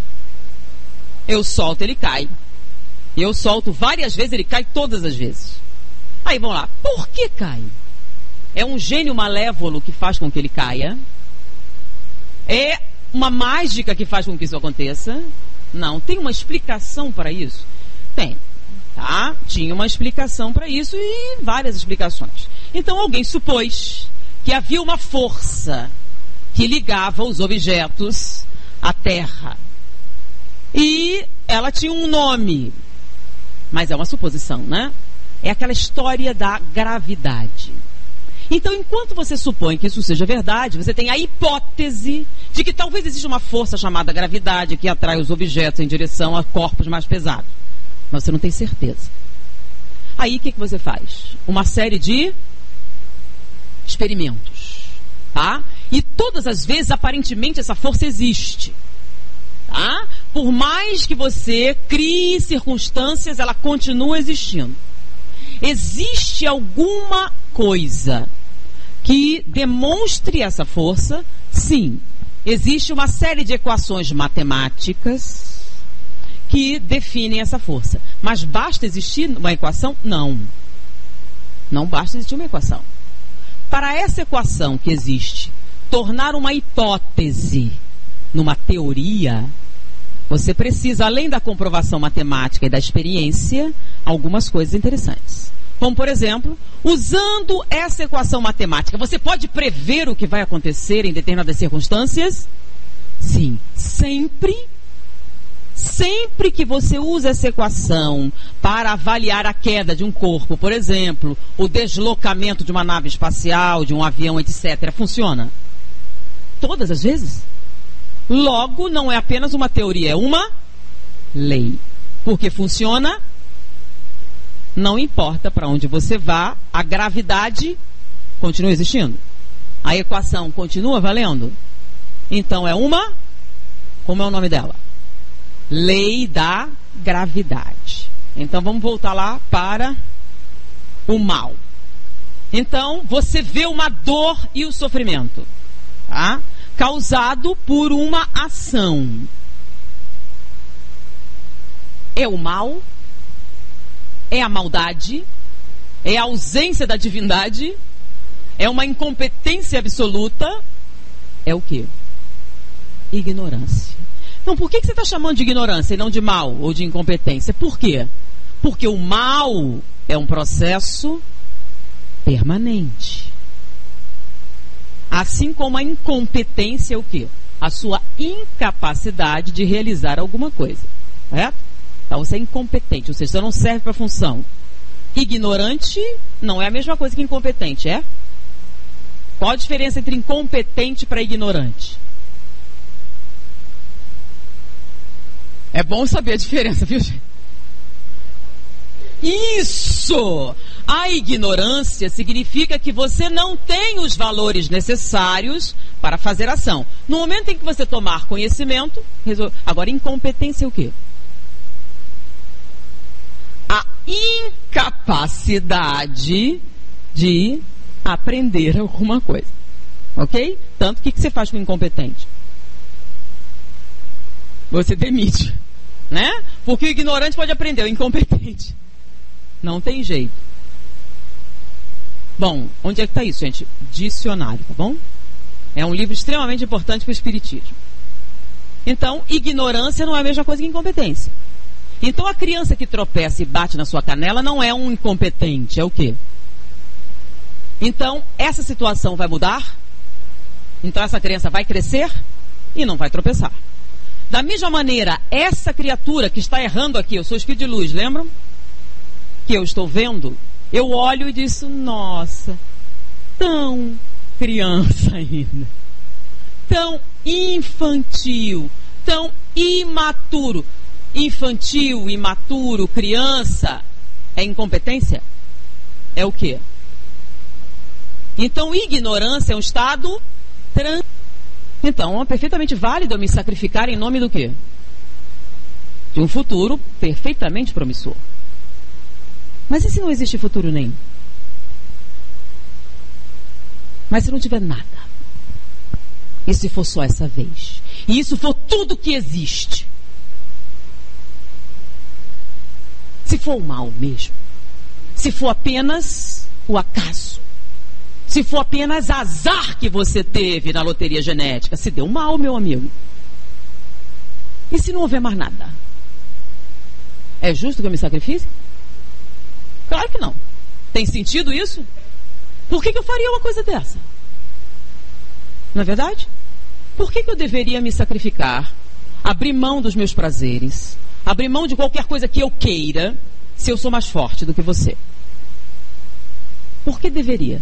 Eu solto, ele cai. Eu solto várias vezes, ele cai todas as vezes. Aí, vamos lá. Por que cai? É um gênio malévolo que faz com que ele caia? É uma mágica que faz com que isso aconteça? Não. Tem uma explicação para isso? Tem. Tá? Tinha uma explicação para isso e várias explicações. Então, alguém supôs que havia uma força que ligava os objetos à Terra. E ela tinha um nome. Mas é uma suposição, né? É aquela história da gravidade. Então, enquanto você supõe que isso seja verdade, você tem a hipótese de que talvez exista uma força chamada gravidade que atrai os objetos em direção a corpos mais pesados. Mas você não tem certeza. Aí, o que, que você faz? Uma série de experimentos, tá? E todas as vezes, aparentemente, essa força existe, tá? Por mais que você crie circunstâncias, ela continua existindo. Existe alguma coisa que demonstre essa força? Sim. Existe uma série de equações matemáticas que definem essa força. Mas basta existir uma equação? Não. Não basta existir uma equação. Para essa equação que existe tornar uma hipótese numa teoria, você precisa, além da comprovação matemática e da experiência, algumas coisas interessantes. Como, por exemplo, usando essa equação matemática, você pode prever o que vai acontecer em determinadas circunstâncias? Sim. Sempre, sempre que você usa essa equação para avaliar a queda de um corpo, por exemplo, o deslocamento de uma nave espacial, de um avião, etcétera, funciona? Todas as vezes? Logo, não é apenas uma teoria, é uma lei. Porque funciona, não importa para onde você vá, a gravidade continua existindo. A equação continua valendo. Então é uma, como é o nome dela? Lei da gravidade. Então vamos voltar lá para o mal. Então você vê uma dor e o sofrimento, tá? Causado por uma ação. É o mal? É a maldade? É a ausência da divindade? É uma incompetência absoluta? É o quê? Ignorância. Então, por que você está chamando de ignorância e não de mal ou de incompetência? Por quê? Porque o mal é um processo permanente. Assim como a incompetência é o quê? A sua incapacidade de realizar alguma coisa. Certo? Então você é incompetente, ou seja, você não serve para a função. Ignorante não é a mesma coisa que incompetente, é? Qual a diferença entre incompetente para ignorante? É bom saber a diferença, viu, gente? Isso! A ignorância significa que você não tem os valores necessários para fazer ação. No momento em que você tomar conhecimento, resol... agora incompetência é o quê? A incapacidade de aprender alguma coisa. Ok? Tanto, o que, que você faz com o incompetente? Você demite. Né? Porque o ignorante pode aprender, o incompetente não tem jeito. Bom, onde é que está isso, gente? Dicionário, tá bom? É um livro extremamente importante para o espiritismo. Então, ignorância não é a mesma coisa que incompetência. Então, a criança que tropeça e bate na sua canela não é um incompetente, é o quê? Então, essa situação vai mudar? Então, essa criança vai crescer e não vai tropeçar. Da mesma maneira, essa criatura que está errando aqui, eu sou o espírito de luz, lembram? Que eu estou vendo, eu olho e disse, nossa, tão criança ainda, tão infantil, tão imaturo. infantil, imaturo, criança, é incompetência? É o quê? Então, ignorância é um estado trans... Então, é perfeitamente válido eu me sacrificar em nome do quê? De um futuro perfeitamente promissor. Mas e se não existe futuro nenhum? Mas se não tiver nada? E se for só essa vez? E isso for tudo que existe? Se for o mal mesmo? Se for apenas o acaso? Se for apenas azar que você teve na loteria genética? Se deu mal, meu amigo. E se não houver mais nada? É justo que eu me sacrifique? Claro que não. Tem sentido isso? Por que que eu faria uma coisa dessa? Não é verdade? Por que que eu deveria me sacrificar, abrir mão dos meus prazeres, abrir mão de qualquer coisa que eu queira, se eu sou mais forte do que você? Por que deveria?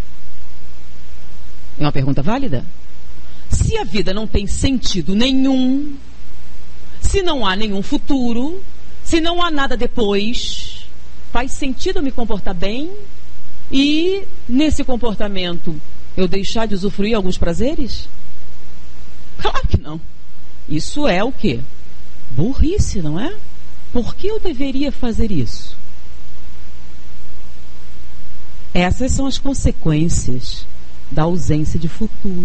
É uma pergunta válida? Se a vida não tem sentido nenhum, se não há nenhum futuro, se não há nada depois, faz sentido eu me comportar bem e, nesse comportamento, eu deixar de usufruir alguns prazeres? Claro que não. Isso é o quê? Burrice, não é? Por que eu deveria fazer isso? Essas são as consequências da ausência de futuro.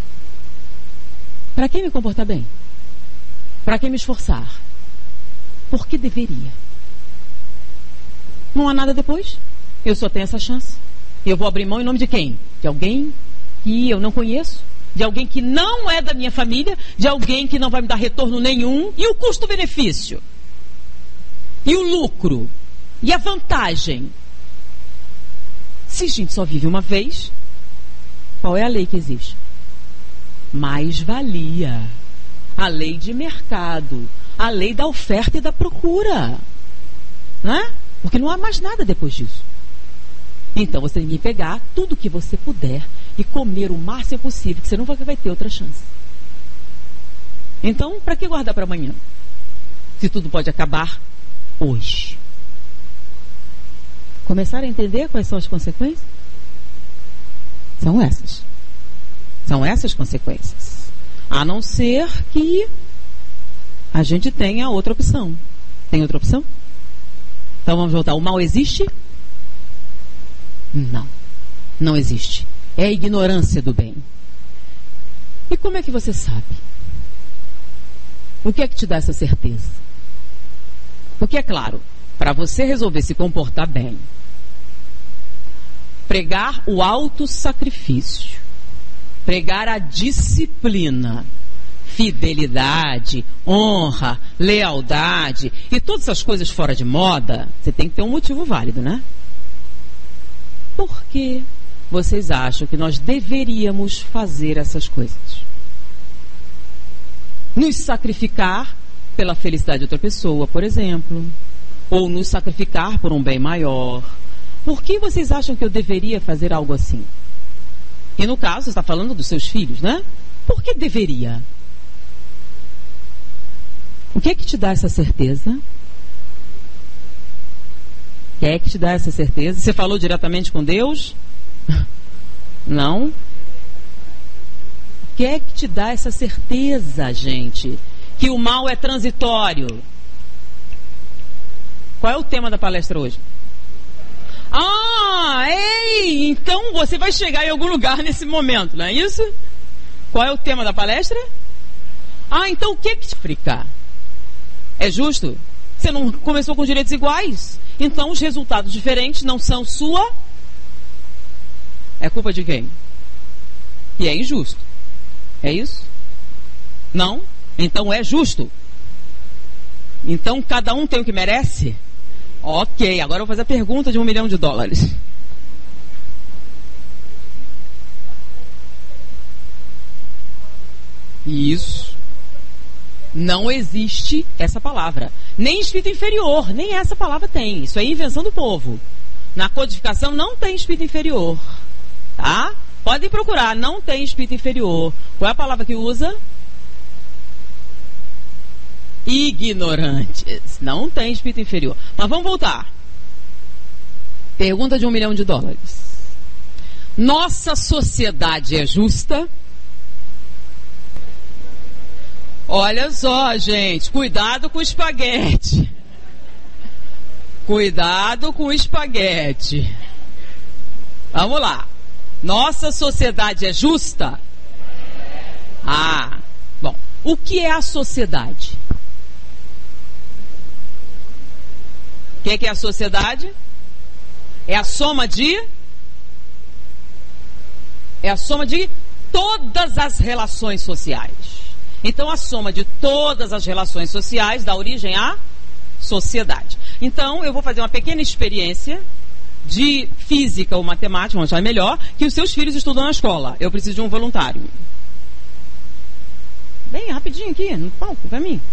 Para que me comportar bem? Para que me esforçar? Por que deveria? Não há nada depois. Eu só tenho essa chance. Eu vou abrir mão em nome de quem? De alguém que eu não conheço? De alguém que não é da minha família? De alguém que não vai me dar retorno nenhum? E o custo-benefício? E o lucro? E a vantagem? Se a gente só vive uma vez, qual é a lei que existe? Mais-valia. A lei de mercado. A lei da oferta e da procura. Não é? Porque não há mais nada depois disso. Então você tem que pegar tudo que você puder e comer o máximo possível, que você não vai, vai ter outra chance. Então, para que guardar para amanhã? Se tudo pode acabar hoje. Começaram a entender quais são as consequências? São essas. São essas consequências. A não ser que a gente tenha outra opção. Tem outra opção? Então vamos voltar. O mal existe? Não. Não existe. É a ignorância do bem. E como é que você sabe? O que é que te dá essa certeza? Porque é claro, para você resolver se comportar bem, pregar o autossacrifício, pregar a disciplina, fidelidade, honra, lealdade e todas essas coisas fora de moda, você tem que ter um motivo válido, né? Por que vocês acham que nós deveríamos fazer essas coisas? Nos sacrificar pela felicidade de outra pessoa, por exemplo, ou nos sacrificar por um bem maior. Por que vocês acham que eu deveria fazer algo assim? E no caso, você está falando dos seus filhos, né? Por que deveria? O que é que te dá essa certeza? O que é que te dá essa certeza? Você falou diretamente com Deus? Não? O que é que te dá essa certeza, gente? Que o mal é transitório? Qual é o tema da palestra hoje? Ah, ei, então você vai chegar em algum lugar nesse momento, não é isso? Qual é o tema da palestra? Ah, então o que que te explicar? É justo? Você não começou com direitos iguais? Então os resultados diferentes não são sua? É culpa de quem? E é injusto. É isso? Não? Então é justo. Então cada um tem o que merece? Ok, agora eu vou fazer a pergunta de um milhão de dólares. Isso. Não existe essa palavra. Nem espírito inferior, nem essa palavra tem. Isso é invenção do povo. Na codificação não tem espírito inferior. Tá? Podem procurar, não tem espírito inferior. Qual é a palavra que usa? ignorantes. Não tem espírito inferior. Mas vamos voltar. Pergunta de um milhão de dólares. Nossa sociedade é justa? Olha só, gente, cuidado com o espaguete. Cuidado com o espaguete. Vamos lá. Nossa sociedade é justa? Ah, bom. O que é a sociedade? O que é, que é a sociedade? É a soma de... É a soma de todas as relações sociais. Então, a soma de todas as relações sociais dá origem à sociedade. Então, eu vou fazer uma pequena experiência de física ou matemática, vamos achar melhor, que os seus filhos estudam na escola. Eu preciso de um voluntário. Bem rapidinho aqui, no palco, para mim.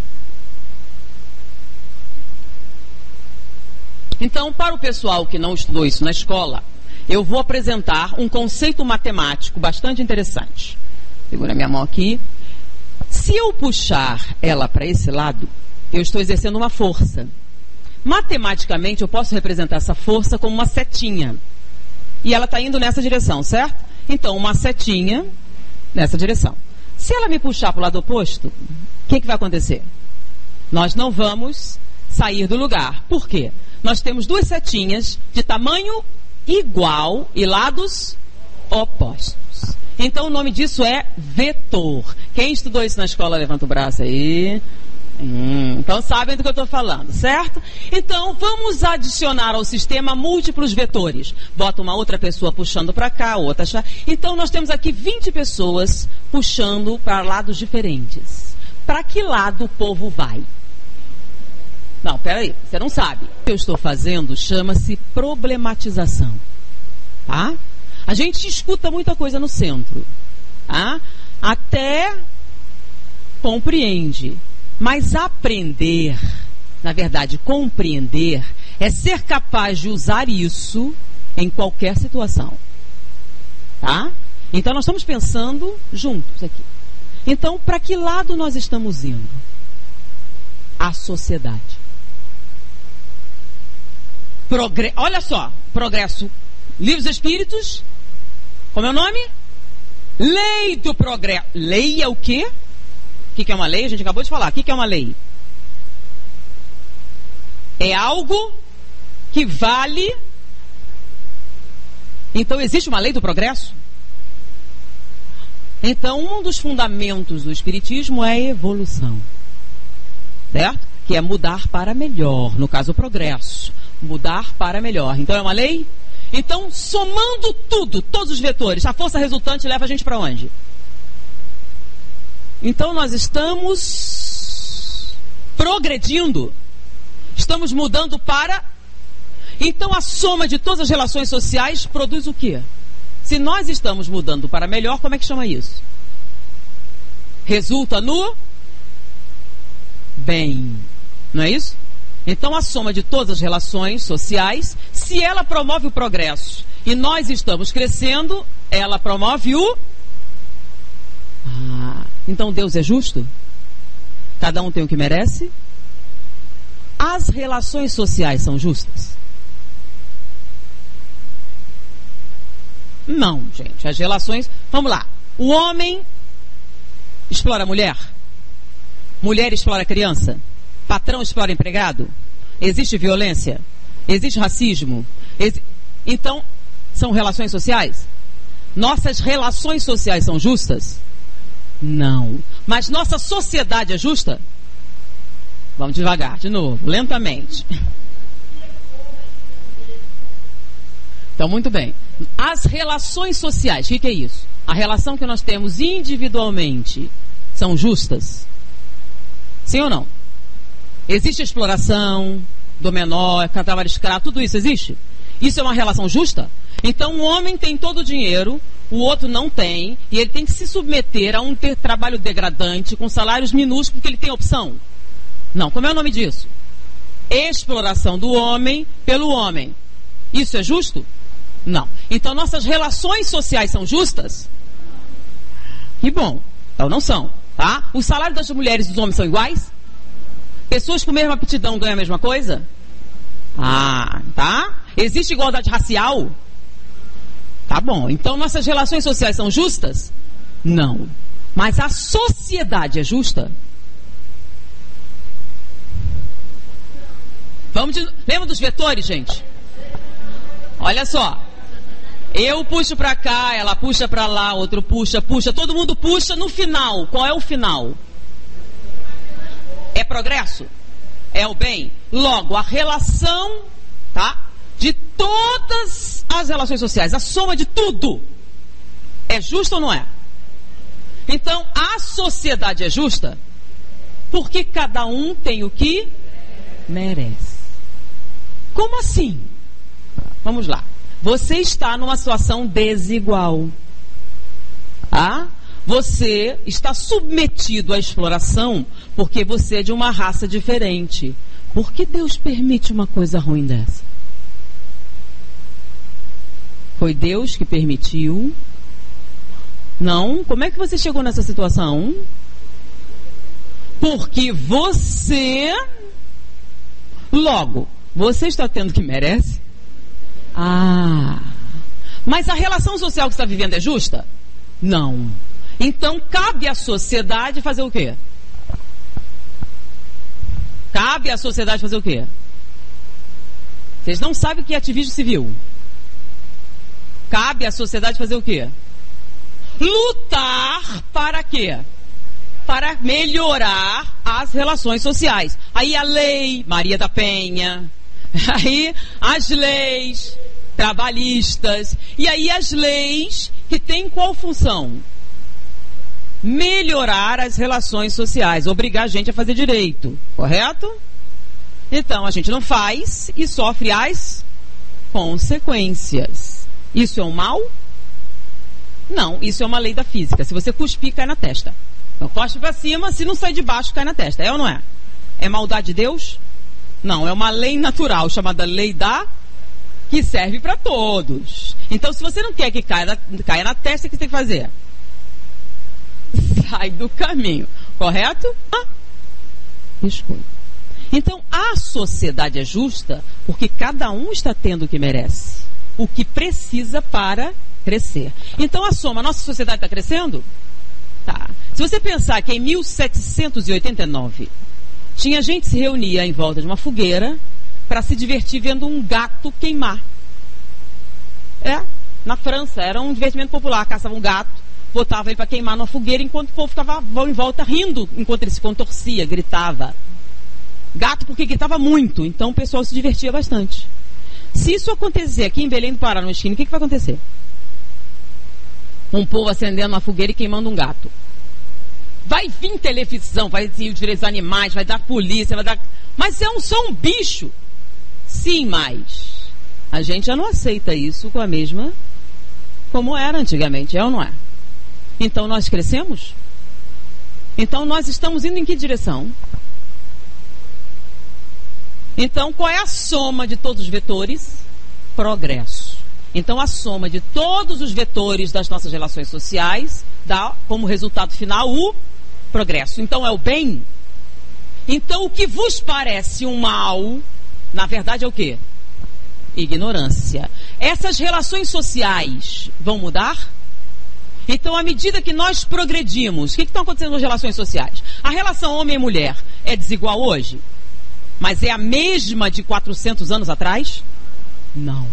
Então, para o pessoal que não estudou isso na escola, eu vou apresentar um conceito matemático bastante interessante. Segura minha mão aqui. Se eu puxar ela para esse lado, eu estou exercendo uma força. Matematicamente, eu posso representar essa força como uma setinha. E ela está indo nessa direção, certo? Então, uma setinha nessa direção. Se ela me puxar para o lado oposto, o que, que vai acontecer? Nós não vamos sair do lugar. Por quê? Nós temos duas setinhas de tamanho igual e lados opostos. Então, o nome disso é vetor. Quem estudou isso na escola, levanta o braço aí. Hum, então, sabem do que eu estou falando, certo? Então, vamos adicionar ao sistema múltiplos vetores. Bota uma outra pessoa puxando para cá, outra... Então, nós temos aqui vinte pessoas puxando para lados diferentes. Para que lado o povo vai? Não, peraí, você não sabe. O que eu estou fazendo chama-se problematização. Tá? A gente escuta muita coisa no centro. Tá? Até compreende. Mas aprender, na verdade, compreender, é ser capaz de usar isso em qualquer situação. Tá? Então, nós estamos pensando juntos aqui. Então, para que lado nós estamos indo? A sociedade. Progre... Olha só, progresso. Livro dos Espíritos. Como é o nome? Lei do progresso. Lei é o quê? O que, que é uma lei? A gente acabou de falar. O que, que é uma lei? É algo que vale. Então, existe uma lei do progresso? Então, um dos fundamentos do Espiritismo é a evolução. Certo? Que é mudar para melhor. No caso, o progresso. Mudar para melhor. Então, é uma lei? Então, somando tudo, todos os vetores, a força resultante leva a gente para onde? Então, nós estamos progredindo. Estamos mudando para... Então, a soma de todas as relações sociais produz o quê? Se nós estamos mudando para melhor, como é que chama isso? Resulta no bem. Não é isso? Então, a soma de todas as relações sociais, se ela promove o progresso e nós estamos crescendo, ela promove o... Ah, então Deus é justo? Cada um tem o que merece? As relações sociais são justas? Não, gente. As relações... Vamos lá. O homem explora a mulher? Mulher explora a criança? Patrão explora empregado? Existe violência? Existe racismo? Ex... Então, são relações sociais? Nossas relações sociais são justas? Não. Mas nossa sociedade é justa? Vamos devagar, de novo, lentamente. Então, muito bem. As relações sociais, o que, que é isso? A relação que nós temos individualmente são justas? Sim ou não? Existe exploração do menor, trabalho escravo, tudo isso existe? Isso é uma relação justa? Então, um homem tem todo o dinheiro, o outro não tem, e ele tem que se submeter a um ter trabalho degradante, com salários minúsculos, porque ele tem opção? Não. Como é o nome disso? Exploração do homem pelo homem. Isso é justo? Não. Então, nossas relações sociais são justas? Que bom. Então, não são. Tá? Os salários das mulheres e dos homens são iguais? Pessoas com a mesma aptidão ganham a mesma coisa? Ah, tá? Existe igualdade racial? Tá bom. Então nossas relações sociais são justas? Não. Mas a sociedade é justa? Vamos de... Lembra dos vetores, gente? Olha só. Eu puxo pra cá, ela puxa pra lá, outro puxa, puxa, todo mundo puxa. No final, qual é o final? É progresso? É o bem? Logo, a relação, tá? De todas as relações sociais, a soma de tudo, é justa ou não é? Então, a sociedade é justa porque cada um tem o que merece. Como assim? Vamos lá. Você está numa situação desigual. Ah? Você está submetido à exploração porque você é de uma raça diferente. Por que Deus permite uma coisa ruim dessa? Foi Deus que permitiu? Não? Como é que você chegou nessa situação? Porque você... Logo, você está tendo o que merece? Ah, mas a relação social que você está vivendo é justa? Não. Então cabe à sociedade fazer o quê? Cabe à sociedade fazer o quê? Vocês não sabem o que é ativismo civil. Cabe à sociedade fazer o quê? Lutar para quê? Para melhorar as relações sociais. Aí a lei Maria da Penha, aí as leis trabalhistas, e aí as leis que têm qual função? Melhorar as relações sociais, obrigar a gente a fazer direito, correto? Então a gente não faz e sofre as consequências. Isso é um mal? Não, isso é uma lei da física. Se você cuspir, cai na testa. Então cospe para cima, se não sair de baixo, cai na testa. É ou não é? É maldade de Deus? Não, é uma lei natural, chamada lei da... que serve para todos. Então, se você não quer que caia na, caia na testa, o que você tem que fazer? Sai do caminho. Correto? Ah, escolha. Então, a sociedade é justa porque cada um está tendo o que merece. O que precisa para crescer. Então, a soma, a nossa sociedade está crescendo? Tá. Se você pensar que em mil setecentos e oitenta e nove... tinha gente que se reunia em volta de uma fogueira para se divertir vendo um gato queimar. É, na França, era um divertimento popular. Caçava um gato, botava ele para queimar numa fogueira, enquanto o povo ficava em volta rindo, enquanto ele se contorcia, gritava. Gato porque gritava muito, então o pessoal se divertia bastante. Se isso acontecer aqui em Belém do Pará, no esquina, o que, que vai acontecer? Um povo acendendo uma fogueira e queimando um gato. Vai vir televisão, vai vir os direitos dos animais, vai dar polícia, vai dar... Mas é um, só um bicho. Sim, mas a gente já não aceita isso com a mesma como era antigamente, é ou não é? Então nós crescemos? Então nós estamos indo em que direção? Então qual é a soma de todos os vetores? Progresso. Então a soma de todos os vetores das nossas relações sociais dá como resultado final o progresso. Então é o bem? Então o que vos parece um mal, na verdade é o quê? Ignorância. Essas relações sociais vão mudar? Então, à medida que nós progredimos, o que está acontecendo nas relações sociais? A relação homem e mulher é desigual hoje? Mas é a mesma de quatrocentos anos atrás? Não.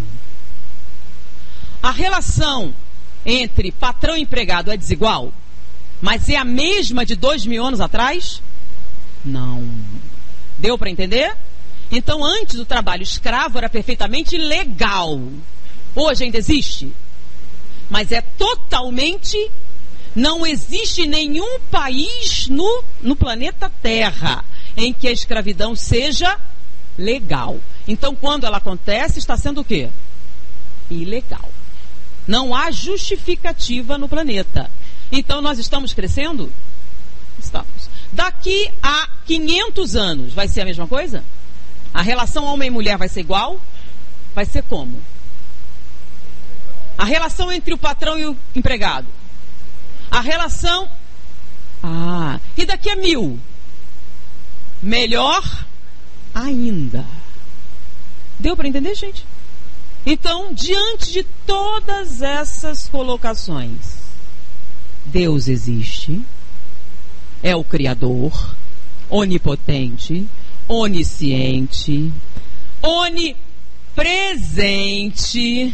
A relação entre patrão e empregado é desigual? Mas é a mesma de dois mil anos atrás? Não. Deu para entender? Então, antes o trabalho escravo era perfeitamente legal. Hoje ainda existe? Mas é totalmente... Não existe nenhum país no, no planeta Terra em que a escravidão seja legal. Então, quando ela acontece, está sendo o quê? Ilegal. Não há justificativa no planeta. Então, nós estamos crescendo? Estamos. Daqui a quinhentos anos, vai ser a mesma coisa? A relação homem e mulher vai ser igual? Vai ser como? A relação entre o patrão e o empregado? A relação... Ah, e daqui a mil? melhor ainda. Deu para entender, gente? Então, diante de todas essas colocações, Deus existe, é o Criador, onipotente, onisciente, onipresente.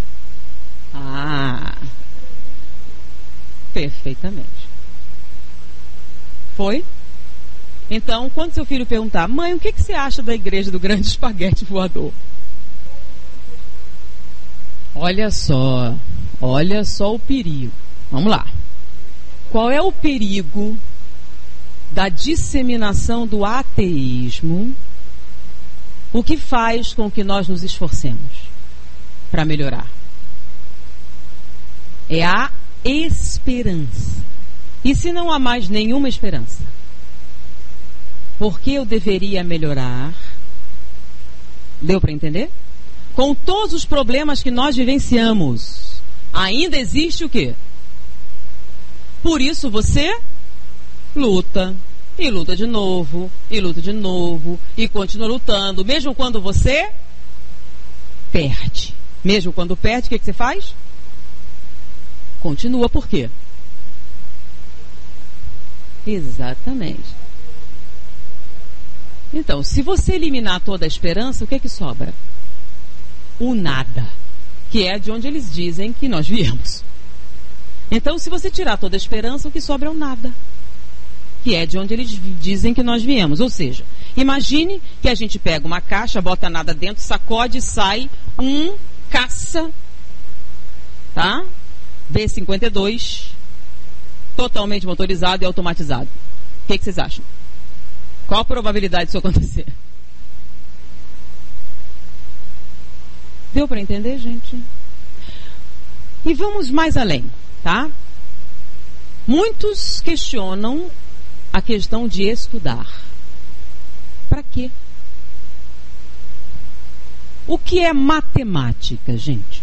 Ah, perfeitamente. Foi? Então, quando seu filho perguntar, mãe, o que, que você acha da igreja do grande espaguete voador? Olha só, olha só o perigo. Vamos lá. Qual é o perigo da disseminação do ateísmo? O que faz com que nós nos esforcemos para melhorar? É a esperança. E se não há mais nenhuma esperança? Por que eu deveria melhorar? Deu para entender? Com todos os problemas que nós vivenciamos, ainda existe o quê? Por isso você luta, e luta de novo, e luta de novo, e continua lutando, mesmo quando você perde. Mesmo quando perde, o que, que você faz? Continua, por quê? Exatamente. Então, se você eliminar toda a esperança, o que é que sobra? O nada, que é de onde eles dizem que nós viemos. Então, se você tirar toda a esperança, o que sobra é o nada, que é de onde eles dizem que nós viemos. Ou seja, imagine que a gente pega uma caixa, bota nada dentro, sacode e sai um caça, tá? B cinquenta e dois, totalmente motorizado e automatizado. O que, que vocês acham? Qual a probabilidade disso acontecer? Deu para entender, gente? E vamos mais além, tá? Muitos questionam a questão de estudar. Para quê? O que é matemática, gente?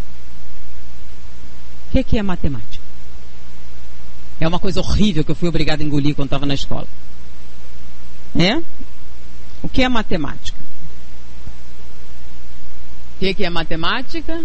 O que, que é matemática? É uma coisa horrível que eu fui obrigada a engolir quando estava na escola. É? O que é matemática? O que, que é matemática?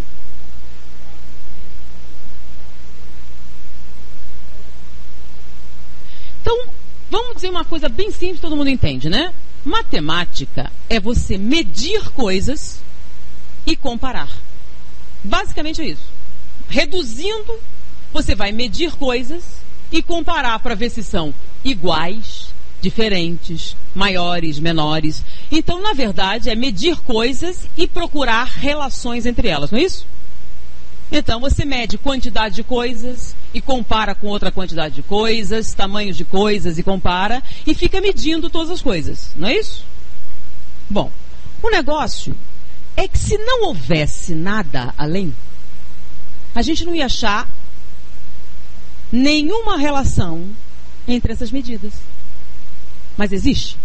Então, vamos dizer uma coisa bem simples, todo mundo entende, né? Matemática é você medir coisas e comparar. Basicamente é isso. Reduzindo, você vai medir coisas e comparar para ver se são iguais, diferentes, maiores, menores. Então, na verdade, é medir coisas e procurar relações entre elas, não é isso? Então, você mede quantidade de coisas e compara com outra quantidade de coisas, tamanhos de coisas e compara, e fica medindo todas as coisas, não é isso? Bom, o negócio é que se não houvesse nada além, a gente não ia achar nenhuma relação entre essas medidas. Mas existe.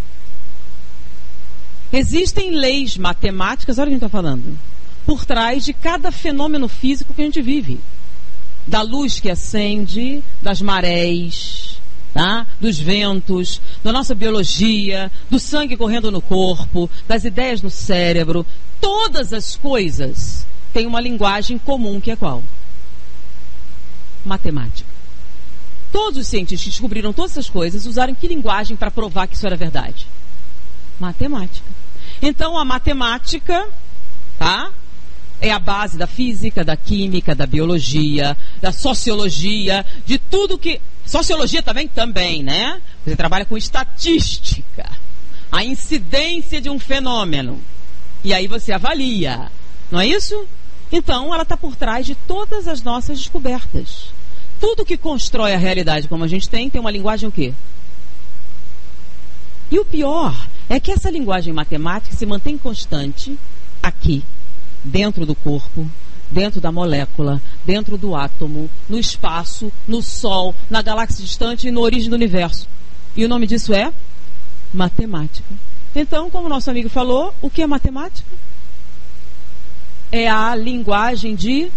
Existem leis matemáticas, olha o que a gente está falando, por trás de cada fenômeno físico que a gente vive. Da luz que acende, das marés, tá? Dos ventos, da nossa biologia, do sangue correndo no corpo, das ideias no cérebro. Todas as coisas têm uma linguagem comum, que é qual? Matemática. Todos os cientistas que descobriram todas essas coisas usaram que linguagem para provar que isso era verdade? Matemática. Então a matemática, tá? É a base da física, da química, da biologia, da sociologia, de tudo que... Sociologia também? Também, né? Você trabalha com estatística, a incidência de um fenômeno. E aí você avalia, não é isso? Então ela está por trás de todas as nossas descobertas. Tudo que constrói a realidade como a gente tem, tem uma linguagem o quê? E o pior é que essa linguagem matemática se mantém constante aqui, dentro do corpo, dentro da molécula, dentro do átomo, no espaço, no Sol, na galáxia distante e na origem do universo. E o nome disso é matemática. Então, como nosso amigo falou, o que é matemática? É a linguagem de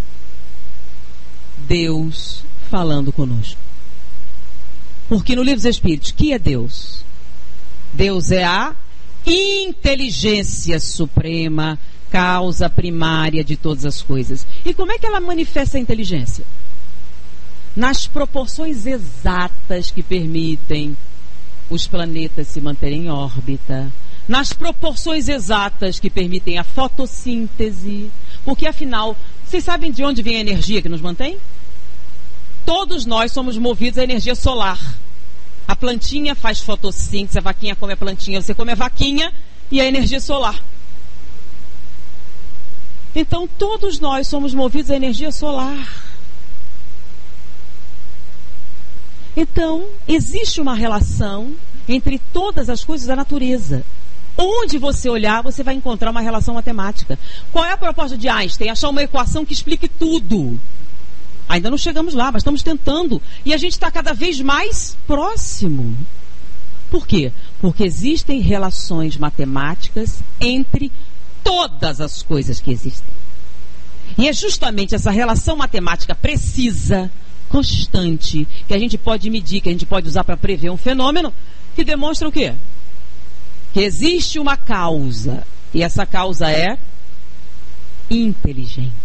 Deus falando conosco. Porque no Livro dos Espíritos, que é Deus? Deus é a inteligência suprema, causa primária de todas as coisas. E como é que ela manifesta a inteligência? Nas proporções exatas que permitem os planetas se manterem em órbita, nas proporções exatas que permitem a fotossíntese, porque afinal, vocês sabem de onde vem a energia que nos mantém? Todos nós somos movidos à energia solar. A plantinha faz fotossíntese, a vaquinha come a plantinha, você come a vaquinha e a energia solar. Então todos nós somos movidos à energia solar. Então, existe uma relação entre todas as coisas da natureza. Onde você olhar, você vai encontrar uma relação matemática. Qual é a proposta de Einstein? Achar uma equação que explique tudo. Ainda não chegamos lá, mas estamos tentando. E a gente está cada vez mais próximo. Por quê? Porque existem relações matemáticas entre todas as coisas que existem. E é justamente essa relação matemática precisa, constante, que a gente pode medir, que a gente pode usar para prever um fenômeno, que demonstra o quê? Que existe uma causa, e essa causa é inteligente.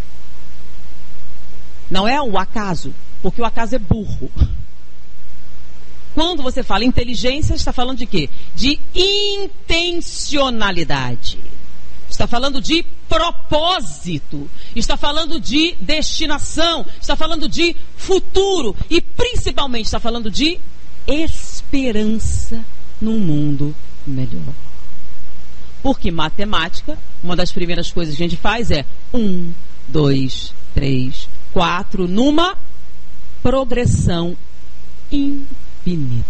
Não é o acaso, porque o acaso é burro. Quando você fala inteligência, está falando de quê? De intencionalidade. Está falando de propósito, está falando de destinação, está falando de futuro e principalmente está falando de esperança num mundo melhor. Porque matemática, uma das primeiras coisas que a gente faz é um, dois, três, quatro, numa progressão infinita.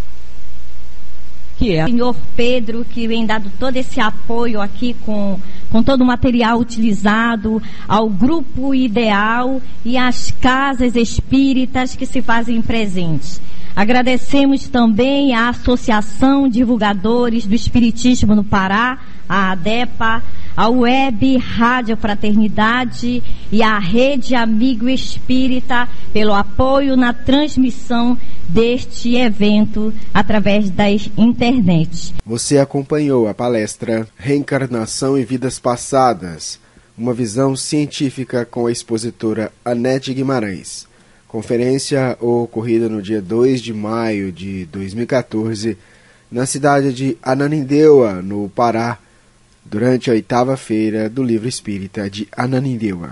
Que é... Senhor Pedro, que vem dado todo esse apoio aqui com, com todo o material utilizado, ao grupo ideal e às casas espíritas que se fazem presentes. Agradecemos também à Associação Divulgadores do Espiritismo no Pará, a ADEPA, a Web Rádio Fraternidade e a Rede Amigo Espírita pelo apoio na transmissão deste evento através da internet. Você acompanhou a palestra Reencarnação em Vidas Passadas, uma visão científica com a expositora Anete Guimarães. Conferência ocorrida no dia dois de maio de dois mil e quatorze, na cidade de Ananindeua, no Pará, durante a oitava feira do Livro Espírita de Ananindeua.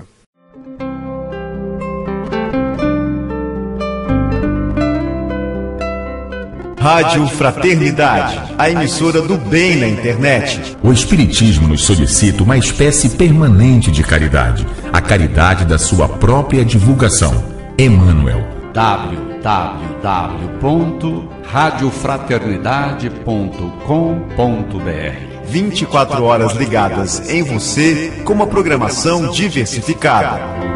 Rádio Fraternidade, a emissora do bem na internet. O Espiritismo nos solicita uma espécie permanente de caridade, a caridade da sua própria divulgação. Emmanuel. w w w ponto rádio fraternidade ponto com ponto b r vinte e quatro horas ligadas em você com uma programação diversificada.